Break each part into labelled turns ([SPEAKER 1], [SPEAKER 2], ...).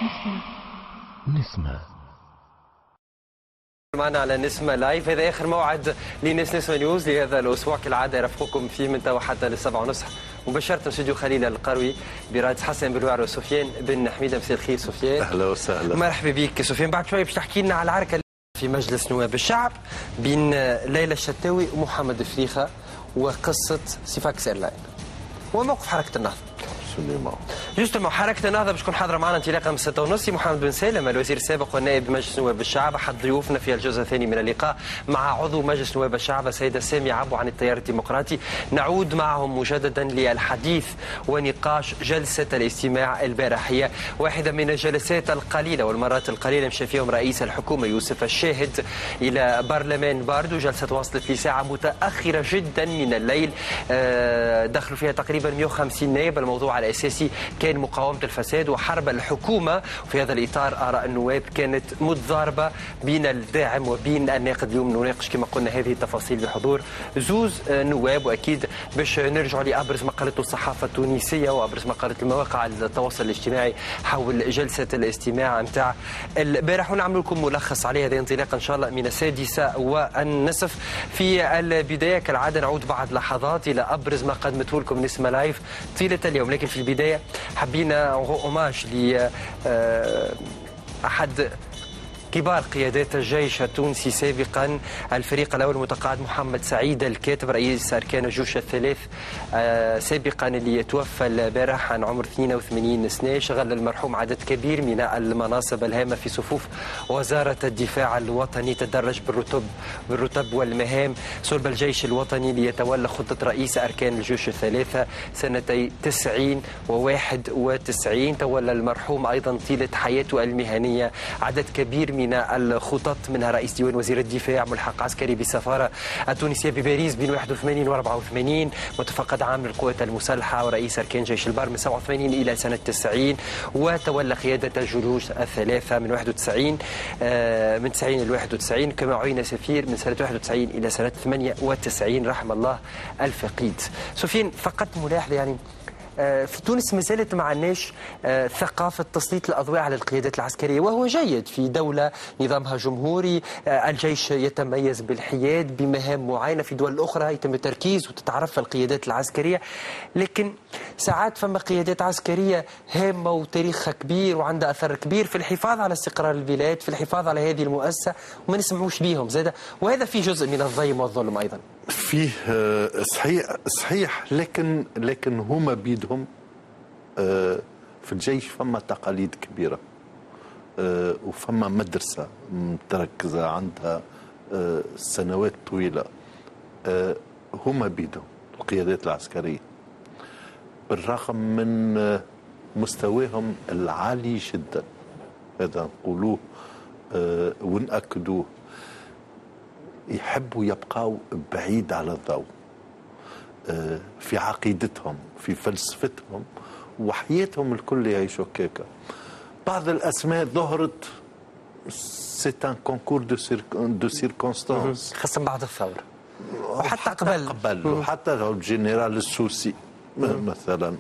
[SPEAKER 1] نسمة
[SPEAKER 2] معنا على نسمة لايف. هذا آخر موعد لنسمة نيوز لهذا الأسبوع، كالعادة يرافقكم فيه من توا حتى للسبعة ونصف مباشرة من استوديو خليل القروي برئاسة حسن بن وعر وسفيان بن حميدة. مساء الخير سفيان.
[SPEAKER 3] أهلا وسهلا.
[SPEAKER 2] مرحبا بك سفيان. بعد شوي باش تحكي لنا على العركة في مجلس نواب الشعب بين ليلى الشتاوي ومحمد فريخة وقصة صفاكس ايرلاين وموقف حركة النهضة. جوستومون حركة النهضة باش تكون حاضرة معنا انطلاقا من 6:30. محمد بن سالم الوزير السابق والنائب بمجلس نواب الشعب أحد ضيوفنا في الجزء الثاني من اللقاء مع عضو مجلس نواب الشعب السيدة سامي عبو عن التيار الديمقراطي. نعود معهم مجددا للحديث ونقاش جلسة الاستماع البارحية، واحدة من الجلسات القليلة والمرات القليلة مشى فيهم رئيس الحكومة يوسف الشاهد إلى برلمان باردو. جلسة وصلت لساعة متأخرة جدا من الليل، دخلوا فيها تقريبا 150 نائب. الموضوع الأساسي كان مقاومة الفساد وحرب الحكومة. وفي هذا الإطار آراء النواب كانت متضاربة بين الداعم وبين الناقد. اليوم نناقش كما قلنا هذه التفاصيل بحضور زوز نواب، وأكيد باش نرجعوا لأبرز ما قالته الصحافة التونسية وأبرز ما قالت المواقع التواصل الاجتماعي حول جلسة الاستماع نتاع البارح، ونعمل لكم ملخص عليها هذا انطلاقا إن شاء الله من 6:30. في البداية كالعادة نعود بعد لحظات إلى أبرز ما قدمته لكم نسمة لايف طيلة اليوم، لكن في البداية حبينا اوماج لأحد كبار قيادات الجيش التونسي سابقا، الفريق الاول المتقاعد محمد سعيد الكاتب رئيس اركان الجيوش الثلاث سابقا اللي يتوفى البارح عن عمر 82 سنه. شغل المرحوم عدد كبير من المناصب الهامه في صفوف وزاره الدفاع الوطني، تدرج بالرتب والمهام صلب الجيش الوطني ليتولى خطه رئيس اركان الجيوش الثلاثه سنتي 90 و91. تولى المرحوم ايضا طيله حياته المهنيه عدد كبير من الخطط، منها رئيس ديوان وزير الدفاع، ملحق عسكري بالسفارة التونسية بباريس بين 81 و 84، متفقد عام للقوات المسلحة ورئيس أركان جيش البر من 87 إلى سنة 90، وتولى قيادة الجيوش الثلاثة من 91 من 90 إلى 91، كما عين سفير من سنة 91 إلى سنة 98 رحم الله الفقيد. سفيان، فقط ملاحظة يعني في تونس ما زالت ما عندناش ثقافة تسليط الأضواء على القيادات العسكرية، وهو جيد في دولة نظامها جمهوري. الجيش يتميز بالحياد بمهام معينة، في دول أخرى يتم التركيز وتتعرف القيادات العسكرية، لكن ساعات فما قيادات عسكرية هامة وتاريخها كبير وعندها أثر كبير في الحفاظ على استقرار البلاد، في الحفاظ على هذه المؤسسة، وما نسمعوش بيهم زادة، وهذا فيه جزء من الضيم والظلم أيضا.
[SPEAKER 3] فيه صحيح لكن هما بيدهم في الجيش فما تقاليد كبيرة وفما مدرسة متركزة عندها سنوات طويلة. هما بيدهم القيادات العسكرية بالرغم من مستواهم العالي جدا، هذا نقولوه ونأكدوه، يحبوا يبقوا بعيد على الضوء في عقيدتهم في فلسفتهم وحياتهم الكل يعيشوا كيكا. بعض الأسماء ظهرت سيت ان كونكور دو سيركونستانس،
[SPEAKER 2] خاصة بعد الثورة وحتى قبل
[SPEAKER 3] وحتى الجنرال السوسي مثلا،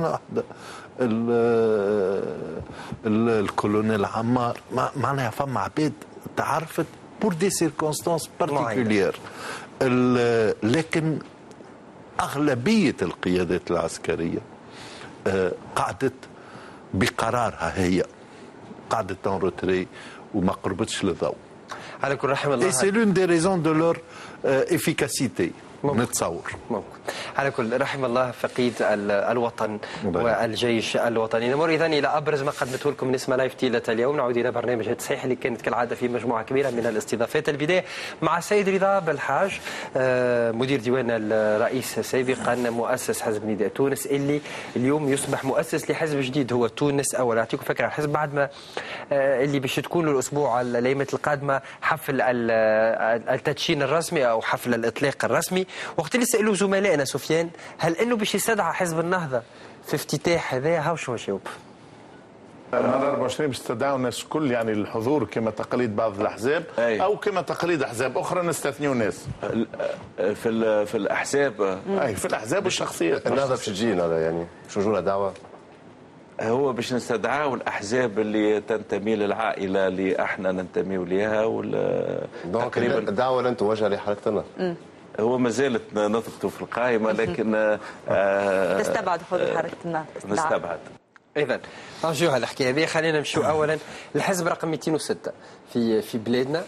[SPEAKER 3] الكولونيل عمار، معناها فما عباد تعرفت pour des circonstances particulières. لكن أغلبية القيادات العسكرية قعدت بقرارها، هي قعدت en retrait وما قربتش للضوء.
[SPEAKER 2] على كل رحم الله.
[SPEAKER 3] Et c'est l'une des raisons de leur efficacité. نتصور
[SPEAKER 2] ممكن. على كل رحم الله فقيد الوطن والجيش الوطني. نمر إذن إلى أبرز ما قدمته لكم نسمة لايف طيلة اليوم. نعود إلى برنامج التصحيح اللي كانت كالعادة في مجموعة كبيرة من الاستضافات. البداية مع السيد رضا بالحاج، مدير ديوان الرئيس سابقا، مؤسس حزب نداء تونس، اللي اليوم يصبح مؤسس لحزب جديد هو تونس أول. أعطيكم فكرة عن الحزب بعد ما اللي باش تكون الأسبوع الأيامات القادمة حفل التدشين الرسمي أو حفل الإطلاق الرسمي. وقت اللي سألوا زملائنا سفيان هل انه باش يستدعى حزب النهضه في افتتاح هذا، هاو شو جاوب؟
[SPEAKER 4] نهار 24 باش يستدعوا الناس الكل، يعني الحضور كما تقاليد بعض الاحزاب او كما تقاليد احزاب اخرى نستثنيوا ناس
[SPEAKER 5] في الاحزاب.
[SPEAKER 4] اي في الاحزاب والشخصيات.
[SPEAKER 5] النهضه باش تجينا يعني شو جونا دعوه؟ هو باش نستدعاو الأحزاب اللي تنتمي للعائلة اللي احنا ننتمي ليها
[SPEAKER 1] تقريبا الدعوة لن توجه لحركة النهضة.
[SPEAKER 5] هو ما زالت نضبطه في القائمة لكن
[SPEAKER 6] تستبعد حضور حركة النهضة؟
[SPEAKER 5] نستبعد.
[SPEAKER 2] إذا نرجوها الحكاية هذه. خلينا نمشيو أولا الحزب رقم 206 في بلادنا،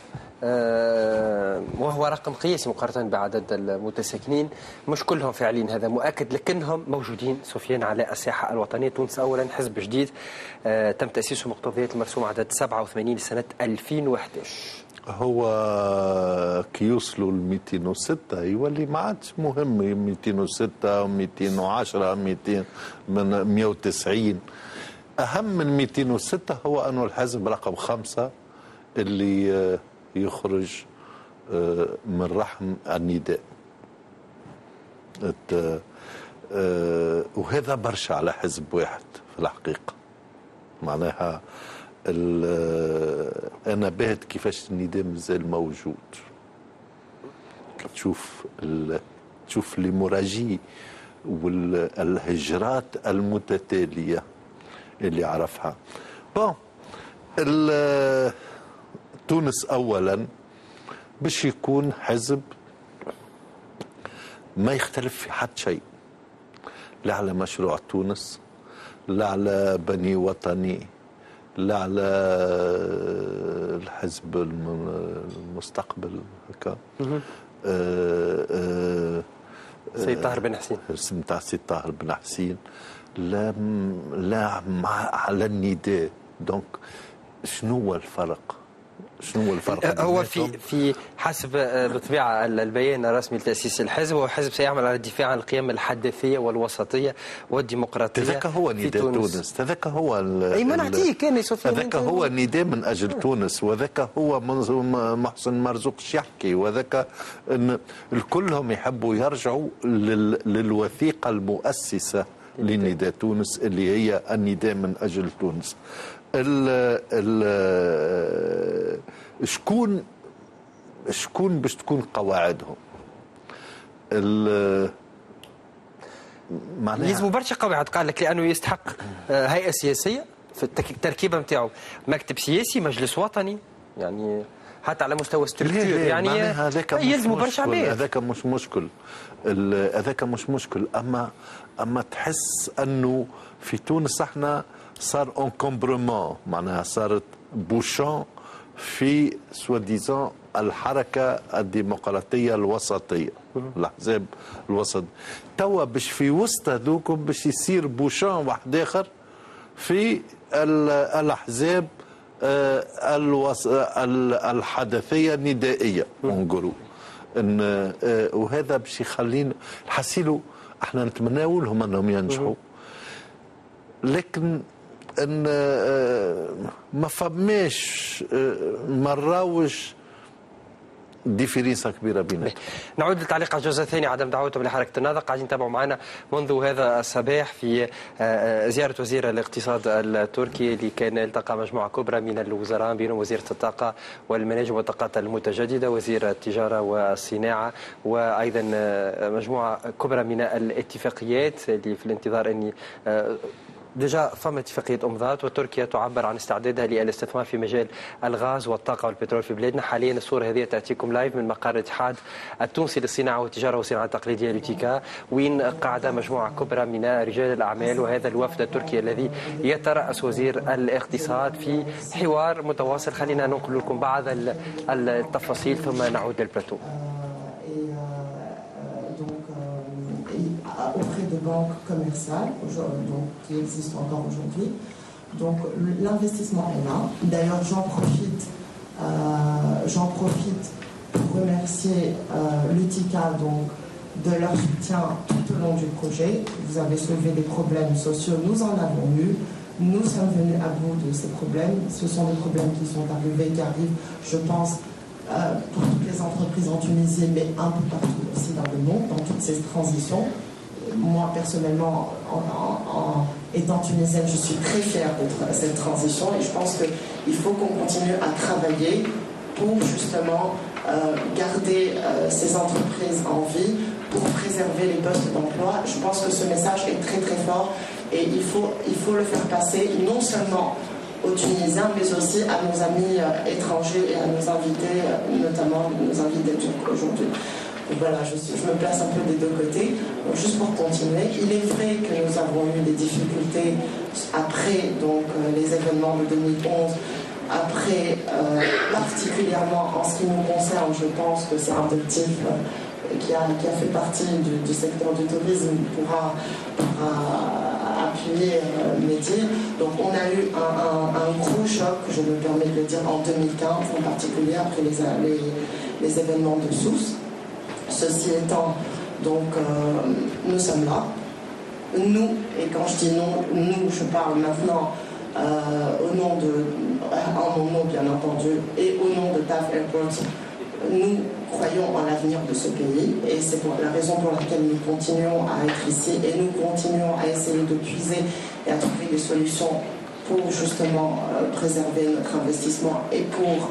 [SPEAKER 2] وهو رقم قياسي مقارنة بعدد المتساكنين. مش كلهم فاعلين، هذا مؤكد، لكنهم موجودين سفيان على الساحة الوطنية. تونس أولا حزب جديد تم تأسيسه مقتضيات المرسوم عدد 87 لسنة 2011.
[SPEAKER 3] هو كي يوصلوا ل 206 يولي ما عادش مهم 206 210 200 من 190. أهم من 206 هو أنه الحزب رقم 5 اللي يخرج من رحم النداء، وهذا برشا على حزب واحد في الحقيقة. معناها أنا باهت كيفاش النداء مازال موجود. تشوف المراجي والهجرات المتتالية اللي عرفها. بون تونس أولا باش يكون حزب ما يختلف في حد شيء، لا على مشروع تونس، لا على بني وطني، لا على الحزب المستقبل هكا
[SPEAKER 2] سيد طاهر بن حسين،
[SPEAKER 3] نتاع سيد طاهر بن حسين، لا على النداء. دونك شنو هو الفرق؟
[SPEAKER 2] هو في حسب بالطبيعة البيان الرسمي لتأسيس الحزب، هو حزب سيعمل على الدفاع عن القيم الحداثية والوسطية والديمقراطية.
[SPEAKER 3] هذاك هو نداء تونس، هذاك هو
[SPEAKER 2] اي ما نعطيه كان سفيان،
[SPEAKER 3] هذاك هو نداء من أجل تونس، وذاك هو محسن مرزوق يحكي، وذاك الكلهم يحبوا يرجعوا للوثيقة المؤسسة لنداء تونس اللي هي النداء من أجل تونس. شكون باش تكون قواعدهم؟
[SPEAKER 2] يلزموا برشا قواعد. قال لك لانه يستحق هيئه سياسيه في التركيبه نتاعو، مكتب سياسي، مجلس وطني، يعني حتى على مستوى ستركتور، يعني يلزموا برشا عباد.
[SPEAKER 3] هذاك مش مشكل، هذاك مش مشكل. اما تحس انه في تونس احنا صار انكومبرمون، معناها صارت بوشون في سواديزون الحركه الديمقراطيه الوسطيه، الاحزاب الوسط. توا باش في وسط هذوكم باش يصير بوشون واحد اخر في الاحزاب الحدثيه الندائيه نقولوا، وهذا باش يخلينا نحسيلو احنا نتمناو لهم انهم ينجحوا، لكن ان ما فماش ما نراوش ديفيرينسا كبيره بيناتهم.
[SPEAKER 2] نعود للتعليق على الجزء الثاني، عدم دعوتهم لحركه النهضه. قاعدين نتابعوا معنا منذ هذا الصباح في زياره وزير الاقتصاد التركي اللي كان التقى مجموعه كبرى من الوزراء، بينهم وزيره الطاقه والمناجم والطاقات المتجدده، وزير التجاره والصناعه، وايضا مجموعه كبرى من الاتفاقيات اللي في الانتظار اني ديجا فما اتفاقية أمضات، وتركيا تعبر عن استعدادها للاستثمار في مجال الغاز والطاقة والبترول في بلادنا. حاليا الصورة هذه تأتيكم لايف من مقر الاتحاد التونسي للصناعة والتجارة والصناعة التقليدية لوتيكا، وين قاعدة مجموعة كبرى من رجال الأعمال وهذا الوفد التركي الذي يترأس وزير الاقتصاد في حوار متواصل. خلينا ننقل لكم بعض التفاصيل ثم نعود للبلاتو.
[SPEAKER 7] Auprès de banques commerciales donc, qui existent encore aujourd'hui. Donc l'investissement est là. D'ailleurs, j'en profite pour remercier l'UTICA donc, de leur soutien tout au long du projet. Vous avez soulevé des problèmes sociaux, nous en avons eu. Nous sommes venus à bout de ces problèmes. Ce sont des problèmes qui sont arrivés, qui arrivent, je pense, pour toutes les entreprises en Tunisie, mais un peu partout aussi dans le monde, dans toutes ces transitions. Moi, personnellement, étant tunisienne, je suis très fière d'être à cette transition et je pense qu'il faut qu'on continue à travailler pour justement garder ces entreprises en vie, pour préserver les postes d'emploi. Je pense que ce message est très très fort et il faut le faire passer non seulement aux Tunisiens, mais aussi à nos amis étrangers et à nos invités, notamment nos invités turcs aujourd'hui. Voilà, je me place un peu des deux côtés. Donc, juste pour continuer, il est vrai que nous avons eu des difficultés après donc, les événements de 2011, après, particulièrement en ce qui nous concerne, je pense que c'est un collectif qui a fait partie du secteur du tourisme pourra appuyer mes dires. Donc on a eu un gros choc, je me permets de le dire, en 2015, en particulier après les événements de Sousse. Ceci étant, donc nous sommes là. Nous, et quand je dis nous, je parle maintenant en mon nom bien entendu, et au nom de TAF Airports, nous croyons en l'avenir de ce pays et c'est la raison pour laquelle nous continuons à être ici et nous continuons à essayer de puiser et à trouver des solutions pour justement préserver notre investissement et pour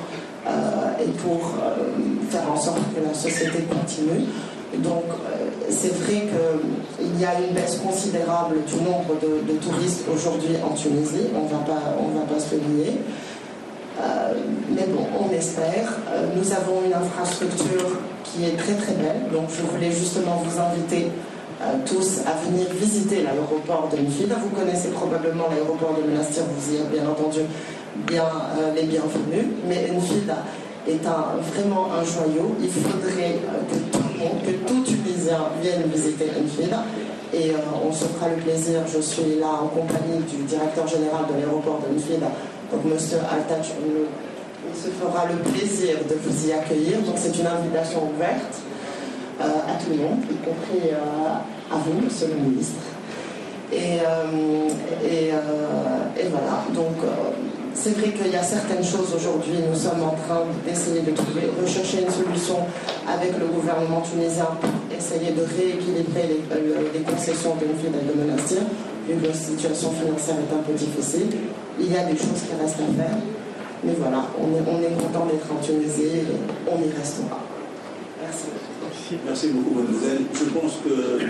[SPEAKER 7] faire en sorte que la société continue. Donc c'est vrai qu'il y a une baisse considérable du nombre de touristes aujourd'hui en Tunisie, on va pas se le nier. Mais bon, on espère. Nous avons une infrastructure qui est très très belle, donc je voulais justement vous inviter tous à venir visiter l'aéroport de Mfida. Vous connaissez probablement l'aéroport de Monastir, vous y êtes bien entendu les bienvenus, mais Mfida est vraiment un joyau. Il faudrait que tout le monde, que tout Tunisien vienne visiter Mfida. Et on se fera le plaisir, je suis là en compagnie du directeur général de l'aéroport de Mfida, donc M. Altach, il se fera le plaisir de vous y accueillir. Donc c'est une invitation ouverte à tout le monde, y compris à vous, Monsieur le ministre. Et voilà, donc c'est vrai qu'il y a certaines choses aujourd'hui, nous sommes en train d'essayer de rechercher une solution avec le gouvernement tunisien pour essayer de rééquilibrer les concessions de Mfida et de Monastir, vu que la situation financière est un peu difficile. Il y a des choses qui restent à faire, mais voilà, on est content d'être en Tunisie et on y restera. Merci.
[SPEAKER 8] Merci beaucoup, mademoiselle. Je pense que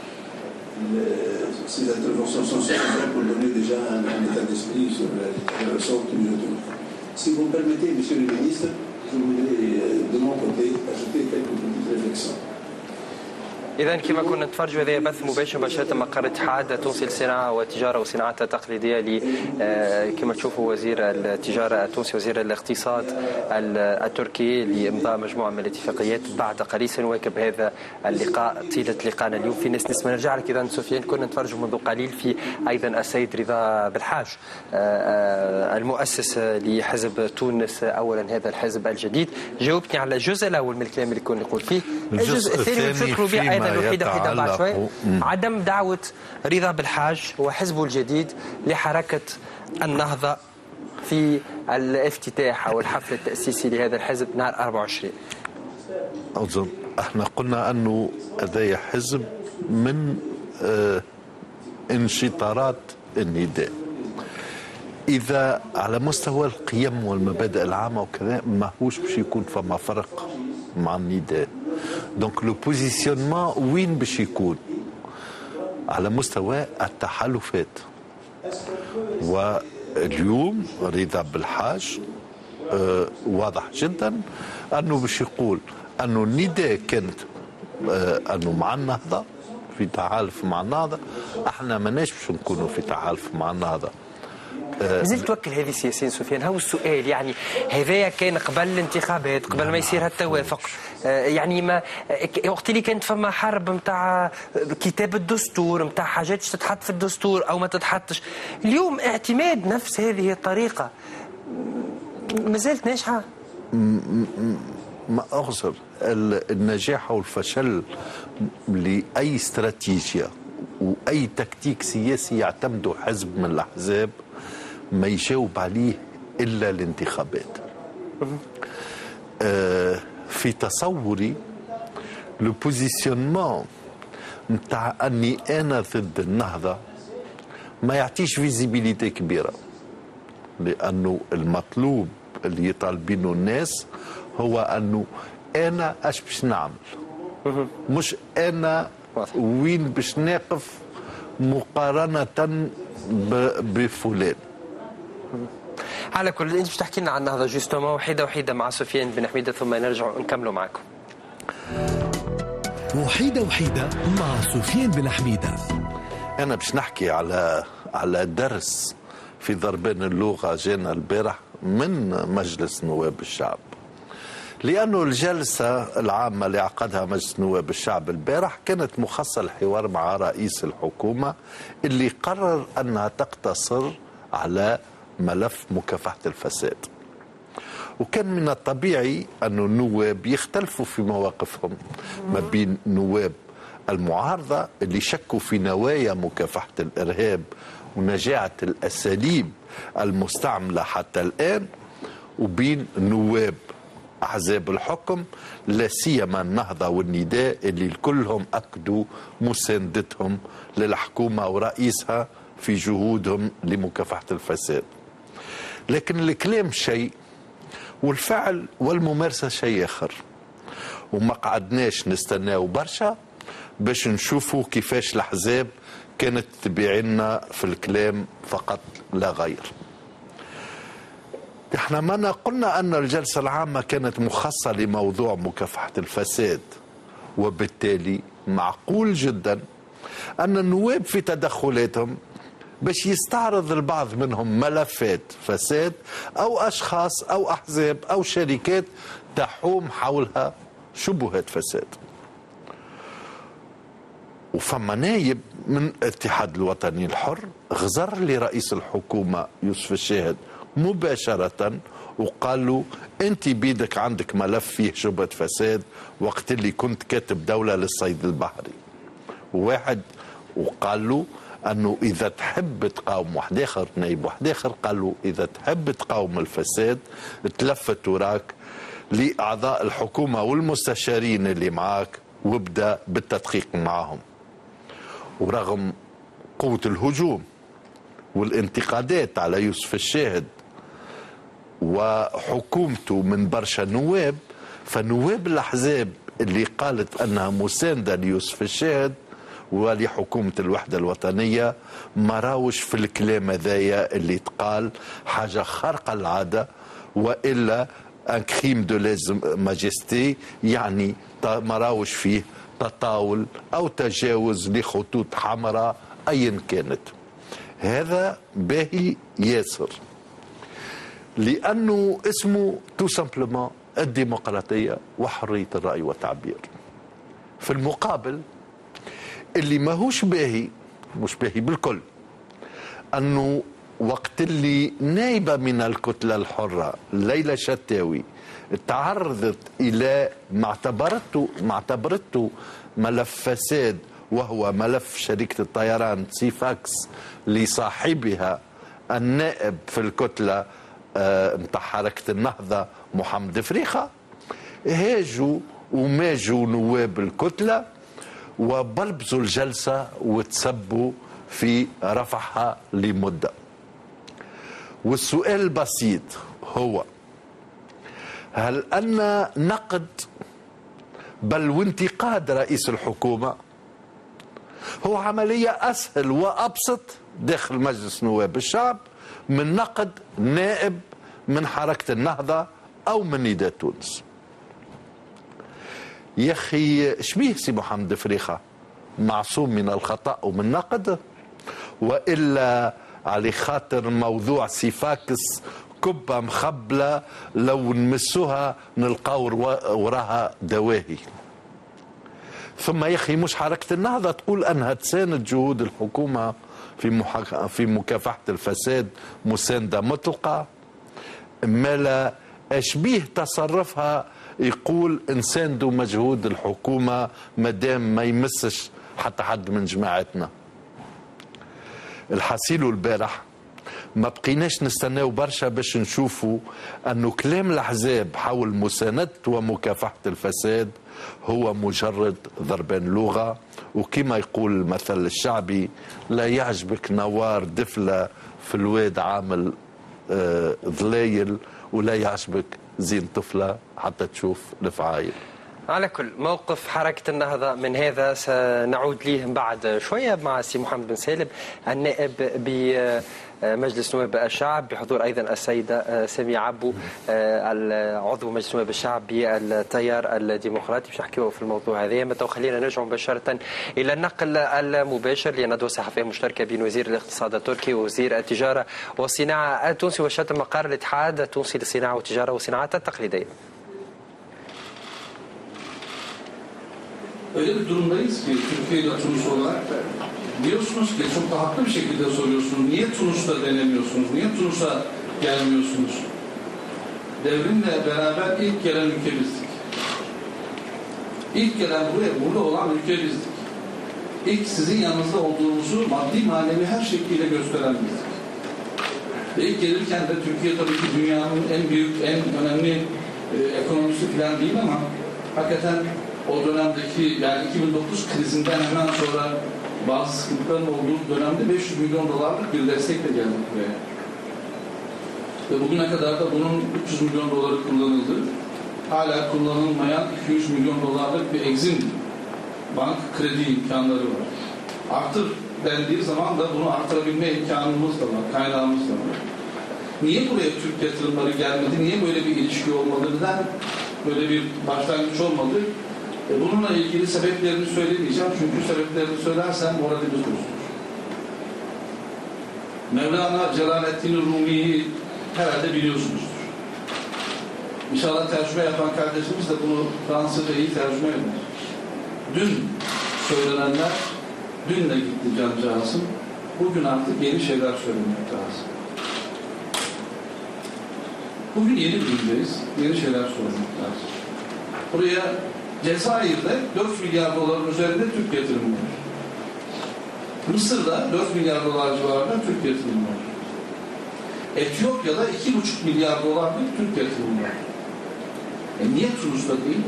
[SPEAKER 8] ces interventions sont suffisantes pour donner déjà un état d'esprit sur la relation tunisienne. Si vous me permettez, monsieur le ministre, je voudrais de mon côté ajouter quelques petites réflexions.
[SPEAKER 2] إذا كما كنا نتفرجوا هذا بث مباشر مقر الاتحاد التونسي للصناعة والتجارة والصناعات التقليدية كما تشوفوا وزير التجارة التونسي وزير الاقتصاد التركي لإمضاء مجموعة من الاتفاقيات بعد قليل سنواكب هذا اللقاء طيلة لقاءنا اليوم في ناس نسمع. نرجع لك إذا سفيان، كنا نتفرجوا منذ قليل في أيضا السيد رضا بالحاج المؤسس لحزب تونس أولا، هذا الحزب الجديد. جاوبتني على الجزء الأول من الكلام اللي كنا نقول فيه. الجزء الثاني نفكروا به أيضا حيدة بعد شوي، عدم دعوة رضا بالحاج وحزبه الجديد لحركة النهضة في الافتتاح أو الحفل التأسيسي لهذا الحزب نهار 24.
[SPEAKER 3] أظن احنا قلنا أنه هذا حزب من انشطارات النداء. إذا على مستوى القيم والمبادئ العامة وكذا ما هوش باش يكون فما فرق مع النداء. دونك لو بوزيسيونمون وين باش يكون على مستوى التحالفات. واليوم رضا بالحاج واضح جدا انه باش يقول انه النداء كانت انه مع النهضه في تحالف مع النهضه، احنا ماناش باش نكونوا في تحالف مع النهضه.
[SPEAKER 2] مازلت توكل هذه السياسيين سفيان. هو السؤال يعني هذايا كان قبل الانتخابات، قبل ما يصير هالتوافق، يعني ما وقت اللي كانت فما حرب نتاع كتاب الدستور، نتاع حاجات تتحط في الدستور او ما تتحطش. اليوم اعتماد نفس هذه الطريقه مازالت ناجحه.
[SPEAKER 3] ما أغزر النجاح والفشل لأي استراتيجية وأي تكتيك سياسي يعتمد حزب من الأحزاب ما يجاوب عليه إلا الانتخابات. في تصوري لو بوزيسيونمون نتاع أني أنا ضد النهضة ما يعطيش فيزيبيليتي كبيرة، لأنه المطلوب اللي يطالبينه الناس هو أنه أنا أش باش نعمل مش أنا وين باش نقف مقارنة بفلان.
[SPEAKER 2] على كل انت باش تحكي لنا عن النهضه جوستومون وحيده مع سفيان بن حميده ثم نرجع نكملوا معكم.
[SPEAKER 9] وحيده مع سفيان بن حميده.
[SPEAKER 3] أنا باش نحكي على درس في ضربان اللغة جانا البارح من مجلس نواب الشعب، لأنه الجلسة العامة اللي عقدها مجلس نواب الشعب البارح كانت مخصصة الحوار مع رئيس الحكومة اللي قرر أنها تقتصر على ملف مكافحة الفساد. وكان من الطبيعي أن النواب يختلفوا في مواقفهم ما بين نواب المعارضة اللي شكوا في نوايا مكافحة الإرهاب ونجاعة الأساليب المستعملة حتى الآن، وبين نواب أحزاب الحكم لا سيما النهضة والنداء اللي كلهم أكدوا مساندتهم للحكومة ورئيسها في جهودهم لمكافحة الفساد. لكن الكلام شيء والفعل والممارسة شيء آخر، وما قعدناش نستناو برشا باش نشوفوا كيفاش الأحزاب كانت تبيعنا في الكلام فقط لا غير. احنا ما قلنا أن الجلسة العامة كانت مخصصة لموضوع مكافحة الفساد، وبالتالي معقول جدا أن النواب في تدخلاتهم باش يستعرض البعض منهم ملفات فساد أو أشخاص أو أحزاب أو شركات تحوم حولها شبهات فساد. وفما نايب من الاتحاد الوطني الحر غزر لرئيس الحكومة يوسف الشاهد مباشرة وقال له أنت بيدك عندك ملف فيه شبهة فساد وقت اللي كنت كاتب دولة للصيد البحري. وقال له أنه إذا تحب تقاوم واحد آخر، نايب واحد آخر قال له إذا تحب تقاوم الفساد تلفت وراك لأعضاء الحكومة والمستشارين اللي معاك وابدأ بالتدقيق معهم. ورغم قوة الهجوم والانتقادات على يوسف الشاهد وحكومته من برشا نواب، فنواب الأحزاب اللي قالت أنها مساندة ليوسف الشاهد ولحكومة الوحدة الوطنية ما راوش في الكلام هذايا اللي تقال حاجة خارقة العادة، وإلا ان كريم دو ليز ماجستي، يعني ما راوش فيه تطاول أو تجاوز لخطوط حمراء أيا كانت. هذا باهي ياسر لأنه اسمه تو سامبلومون الديمقراطية وحرية الرأي والتعبير. في المقابل اللي ماهوش باهي، مش باهي بالكل، أنه وقت اللي نايبة من الكتلة الحرة ليلى شتاوي تعرضت إلى ما اعتبرته ملف فساد وهو ملف شركة الطيران سيفاكس لصاحبها النائب في الكتلة متاع حركة النهضة محمد فريخة، هاجوا وماجوا نواب الكتلة وبلبزوا الجلسة وتسبوا في رفعها لمدة. والسؤال البسيط هو هل أن نقد بل وانتقاد رئيس الحكومة هو عملية أسهل وأبسط داخل مجلس نواب الشعب من نقد نائب من حركة النهضة أو من نداء تونس؟ يا أخي شبيه سي محمد فريخة معصوم من الخطأ ومن نقد؟ وإلا على خاطر موضوع سيفاكس كبة مخبلة لو نمسوها نلقاو وراها دواهي؟ ثم يا أخي مش حركة النهضة تقول أنها تساند جهود الحكومة في مكافحة الفساد مساندة مطلقة؟ مالا أشبيه تصرفها يقول نساندوا مجهود الحكومة مادام ما يمسش حتى حد من جماعتنا. الحصيل البارح ما بقيناش نستناو برشا باش نشوفوا أنه كلام الأحزاب حول مساندة ومكافحة الفساد هو مجرد ضربان لغة، وكما يقول المثل الشعبي لا يعجبك نوار دفلة في الواد عامل ظلايل ولا يعجبك زين طفلة حتى تشوف الفعايل.
[SPEAKER 2] على كل موقف حركة النهضة من هذا سنعود ليه بعد شوية مع سي محمد بن سالم النائب بمجلس نواب الشعب، بحضور أيضا السيدة سامية عبو عضو مجلس نواب الشعب بالتيار الديمقراطي. باش نحكيو في الموضوع هذا. متى خلينا نرجع مباشرة إلى النقل المباشر لندوة صحفية مشتركة بين وزير الاقتصاد التركي ووزير التجارة والصناعة التونسي وشتم مقر الاتحاد التونسي للصناعة والتجارة والصناعات التقليدية.
[SPEAKER 10] Öyle bir durumdayız ki Türkiye ile Tunus olarak diyorsunuz ki çok da haklı bir şekilde soruyorsunuz. Niye Tunus'ta denemiyorsunuz? Niye Tunus'a gelmiyorsunuz? Devrimle beraber ilk gelen ülke bizdik. İlk gelen burada olan ülke bizdik. İlk sizin yanınızda olduğumuzu maddi manevi her şekliyle gösteren bizdik. Ve ilk gelirken de Türkiye tabii ki dünyanın en büyük, en önemli ekonomisi falan değil ama hakikaten o dönemdeki yani 2009 krizinden hemen sonra bazı sıkıntıların olduğu dönemde 500 milyon dolarlık bir destekle geldik buraya. Ve bugüne kadar da bunun 300 milyon doları kullanıldı. Hala kullanılmayan 200 milyon dolarlık bir exim bank kredi imkanları var. Artır dendiği zaman da bunu artırabilme imkanımız da var, kaynağımız da var. Niye buraya Türk yatırımları gelmedi? Niye böyle bir ilişki olmadı? Neden böyle bir başlangıç olmadı? Bununla ilgili sebeplerini söylemeyeceğim. Çünkü sebeplerini söylersem moralimiz bozulur. Mevlana Celaleddin Rumi'yi herhalde biliyorsunuzdur. İnşallah tercüme yapan kardeşimiz de bunu Fransızca iyi tercüme eder. Dün söylenenler dünle gitti cancağızım. Bugün artık yeni şeyler söylemek lazım. Bugün yeni bir gündeyiz. Yeni şeyler söylemek lazım. Buraya Cezayir'de 4 milyar doların üzerinde Türk yatırımı var. Mısır'da 4 milyar dolar civarında Türk yatırımı var. Etiyopya'da 2,5 milyar dolarlık Türk yatırımı var. Niye Tunus'ta değil?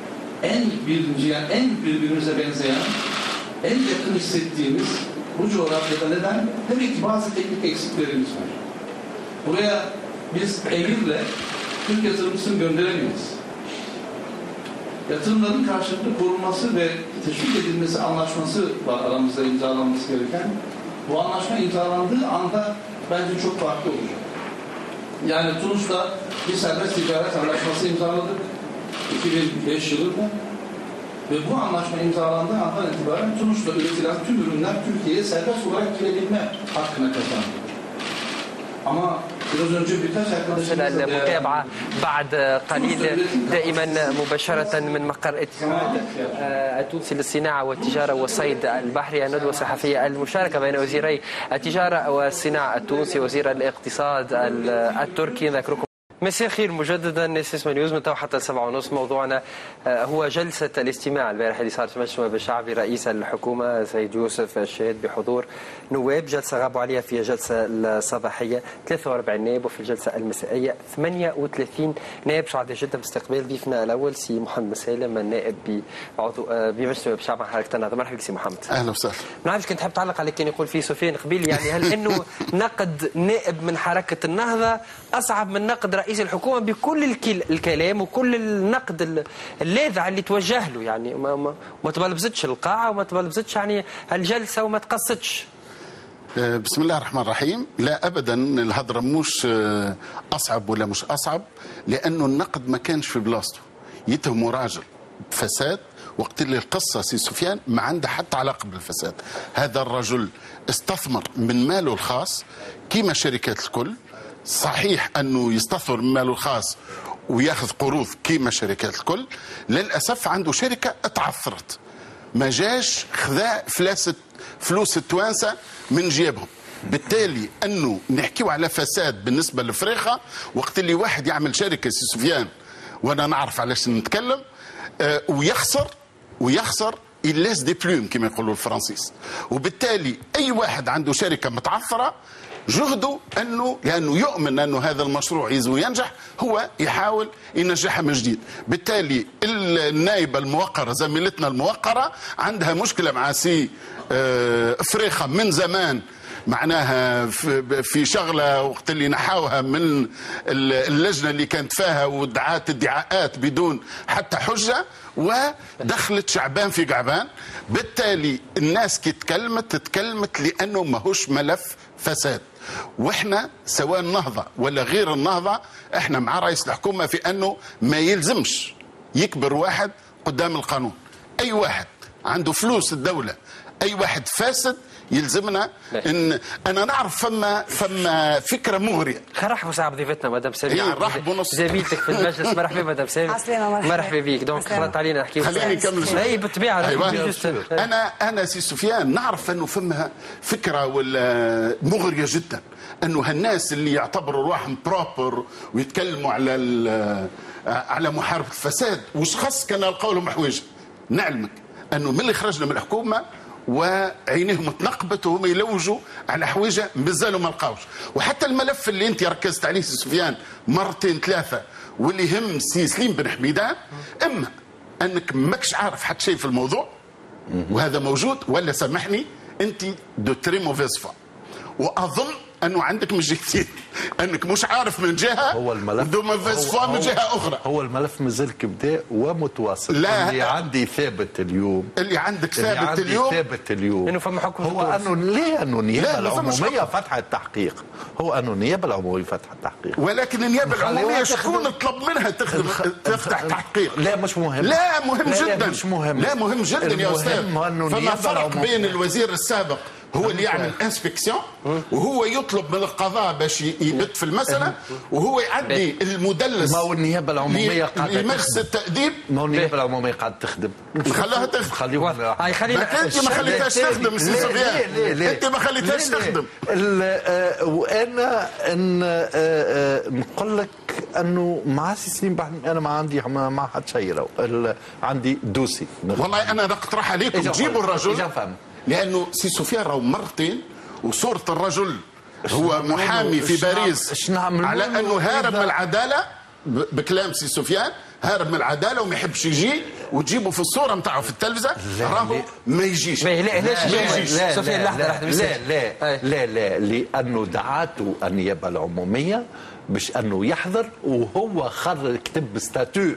[SPEAKER 10] En birbirimize benzeyen, en yakın hissettiğimiz bu coğrafyada neden? Demek ki bazı teknik eksiklerimiz var. Buraya biz emirle Türk yatırımcısını gönderemeyiz. Yatırımların karşılıklı korunması ve teşvik edilmesi anlaşması var aramızda imzalanması gereken. Bu anlaşma imzalandığı anda bence çok farklı olacak. Yani Tunus'ta bir serbest ticaret anlaşması imzaladık 2005 yılında ve bu anlaşma imzalandığı andan itibaren Tunus'ta üretilen tüm ürünler Türkiye'ye serbest olarak girebilme hakkına kazandı. Ama
[SPEAKER 2] المتابعة بعد قليل دائما مباشرة من مقر الاتحاد التونسي للصناعة والتجارة والصيد البحري الندوة الصحفية المشاركة بين وزيري التجارة والصناعة التونسي وزير الاقتصاد التركي. نذكركم مساء الخير مجددا ناس نيوز من حتى 7:30. موضوعنا هو جلسة الاستماع البارح اللي صارت في مجلس النواب الشعبي. رئيس الحكومة سيد يوسف الشهيد بحضور نواب. جلسة غابوا عليها في الجلسة الصباحية 43 نائب وفي الجلسة المسائية 38 نائب. سعداء جدا باستقبال ضيفنا الأول سي محمد سالم النائب بعضو بمجلس النواب الشعبي حركة النهضة. مرحبا بك سي محمد.
[SPEAKER 1] أهلا وسهلا.
[SPEAKER 2] ما نعرفش كنت حاب تعلق على كان يقول فيه سفيان قبيل يعني هل إنه نقد نائب من حركة النهضة أصعب من نقد رئيس الحكومة بكل الكلام وكل النقد اللاذع اللي توجه له يعني ما تبلبزتش القاعة وما تبلبزتش يعني الجلسة وما تقصتش.
[SPEAKER 11] بسم الله الرحمن الرحيم. لا أبدا الهضرة مش أصعب ولا مش أصعب لأنه النقد ما كانش في بلاصته. يتهموا راجل بفساد وقت اللي القصة سي سفيان ما عنده حتى علاقة بالفساد. هذا الرجل استثمر من ماله الخاص كيما شركات الكل. صحيح أنه يستثمر من ماله الخاص وياخذ قروض كيما شركات الكل. للأسف عنده شركة اتعثرت ما جاش خذا فلوس التوانسة من جيبهم. بالتالي أنه نحكيو على فساد بالنسبة لفريخة وقت اللي واحد يعمل شركة سي سفيان وأنا نعرف علاش نتكلم ويخسر إلاس دي بلوم كما يقولوا الفرنسيس. وبالتالي أي واحد عنده شركة متعثرة جهده لأنه يؤمن أنه هذا المشروع يزو ينجح هو يحاول ينجحها من جديد. بالتالي النائبة الموقرة زميلتنا الموقرة عندها مشكلة مع سي فريخة من زمان معناها في شغله وقت اللي نحاوها من اللجنه اللي كانت فيها ودعات ادعاءات بدون حتى حجه، ودخلت شعبان في قعبان. بالتالي الناس كي تكلمت لانه ماهوش ملف فساد. واحنا سواء النهضه ولا غير النهضه احنا مع رئيس الحكومه في انه ما يلزمش يكبر واحد قدام القانون. اي واحد عنده فلوس الدوله، اي واحد فاسد يلزمنا. ان انا نعرف فما فكره مغريه.
[SPEAKER 2] رحبوا ساعه ضيفتنا مدام ساميه،
[SPEAKER 11] رحبوا نص
[SPEAKER 2] زميلتك في المجلس. مرحبا مدام ساميه.
[SPEAKER 6] مرحبا
[SPEAKER 2] بيك. دونك خلط علينا نحكيو.
[SPEAKER 11] خليني نكمل.
[SPEAKER 2] اي بالطبيعه.
[SPEAKER 11] انا سي سفيان نعرف انه فما فكره ولا مغريه جدا انه هالناس اللي يعتبروا رواحهم بروبر ويتكلموا على محاربه الفساد وش خاص كان نلقاو لهم حوايج. نعلمك انه من اللي خرجنا من الحكومه وعينيهم تنقبت وهم يلوجوا على حويجه مازالوا ما لقاوش. وحتى الملف اللي انت ركزت عليه سي سفيان مرتين ثلاثه واللي يهم سي سليم بن حميدان، اما انك ماكش عارف حتى شيء في الموضوع وهذا موجود، ولا سامحني انت دو تري موفيز فوا. واظن انه عندك من جهتين، انك مش عارف من جهه
[SPEAKER 3] هو الملف
[SPEAKER 11] دو موفيز فوا من جهه اخرى.
[SPEAKER 3] هو الملف مازال كبداء ومتواصل.
[SPEAKER 11] لا
[SPEAKER 3] اللي عندي ثابت اليوم،
[SPEAKER 11] اللي عندك ثابت اليوم
[SPEAKER 3] انه
[SPEAKER 2] فما حكم
[SPEAKER 3] هو انه ليه انه النيابه العموميه فتحت التحقيق. هو انه النيابه العموميه فتحت التحقيق.
[SPEAKER 11] ولكن النيابه العموميه شكون طلب منها تفتح تحقيق؟
[SPEAKER 3] لا مش مهم.
[SPEAKER 11] لا مهم جدا.
[SPEAKER 3] مش مهم.
[SPEAKER 11] لا مهم جدا يا استاذ. فما فرق بين الوزير السابق هو اللي يعمل انسبكسيون وهو يطلب من القضاء باش يبت في المساله، وهو يعدي المدلس.
[SPEAKER 3] ما هو النيابه العموميه قاعده
[SPEAKER 11] يمارس التأديب.
[SPEAKER 3] ما هو النيابه العموميه قاعده تخدم.
[SPEAKER 11] خليها تخدم.
[SPEAKER 3] خليهم.
[SPEAKER 11] انت ما خليتهاش تخدم سي سفيان. انت ما خليتهاش تخدم.
[SPEAKER 3] وانا نقول لك انه مع سي سليم انا ما عندي مع حد شيء. عندي دوسي.
[SPEAKER 11] والله انا نقترح عليكم جيبوا الرجل، لانه سي سفيان راهو مرتين وصوره الرجل هو محامي في باريس على انه هارب من العداله. بكلام سي سفيان هارب من العداله وما يحبش يجي، وتجيبه في الصوره نتاعو في التلفزه راهو ما يجيش.
[SPEAKER 2] ليش ما يجيش؟ سفيان لحظه
[SPEAKER 3] لا لانه دعاته النيابه العموميه باش انه يحضر، وهو كتب ستاتيو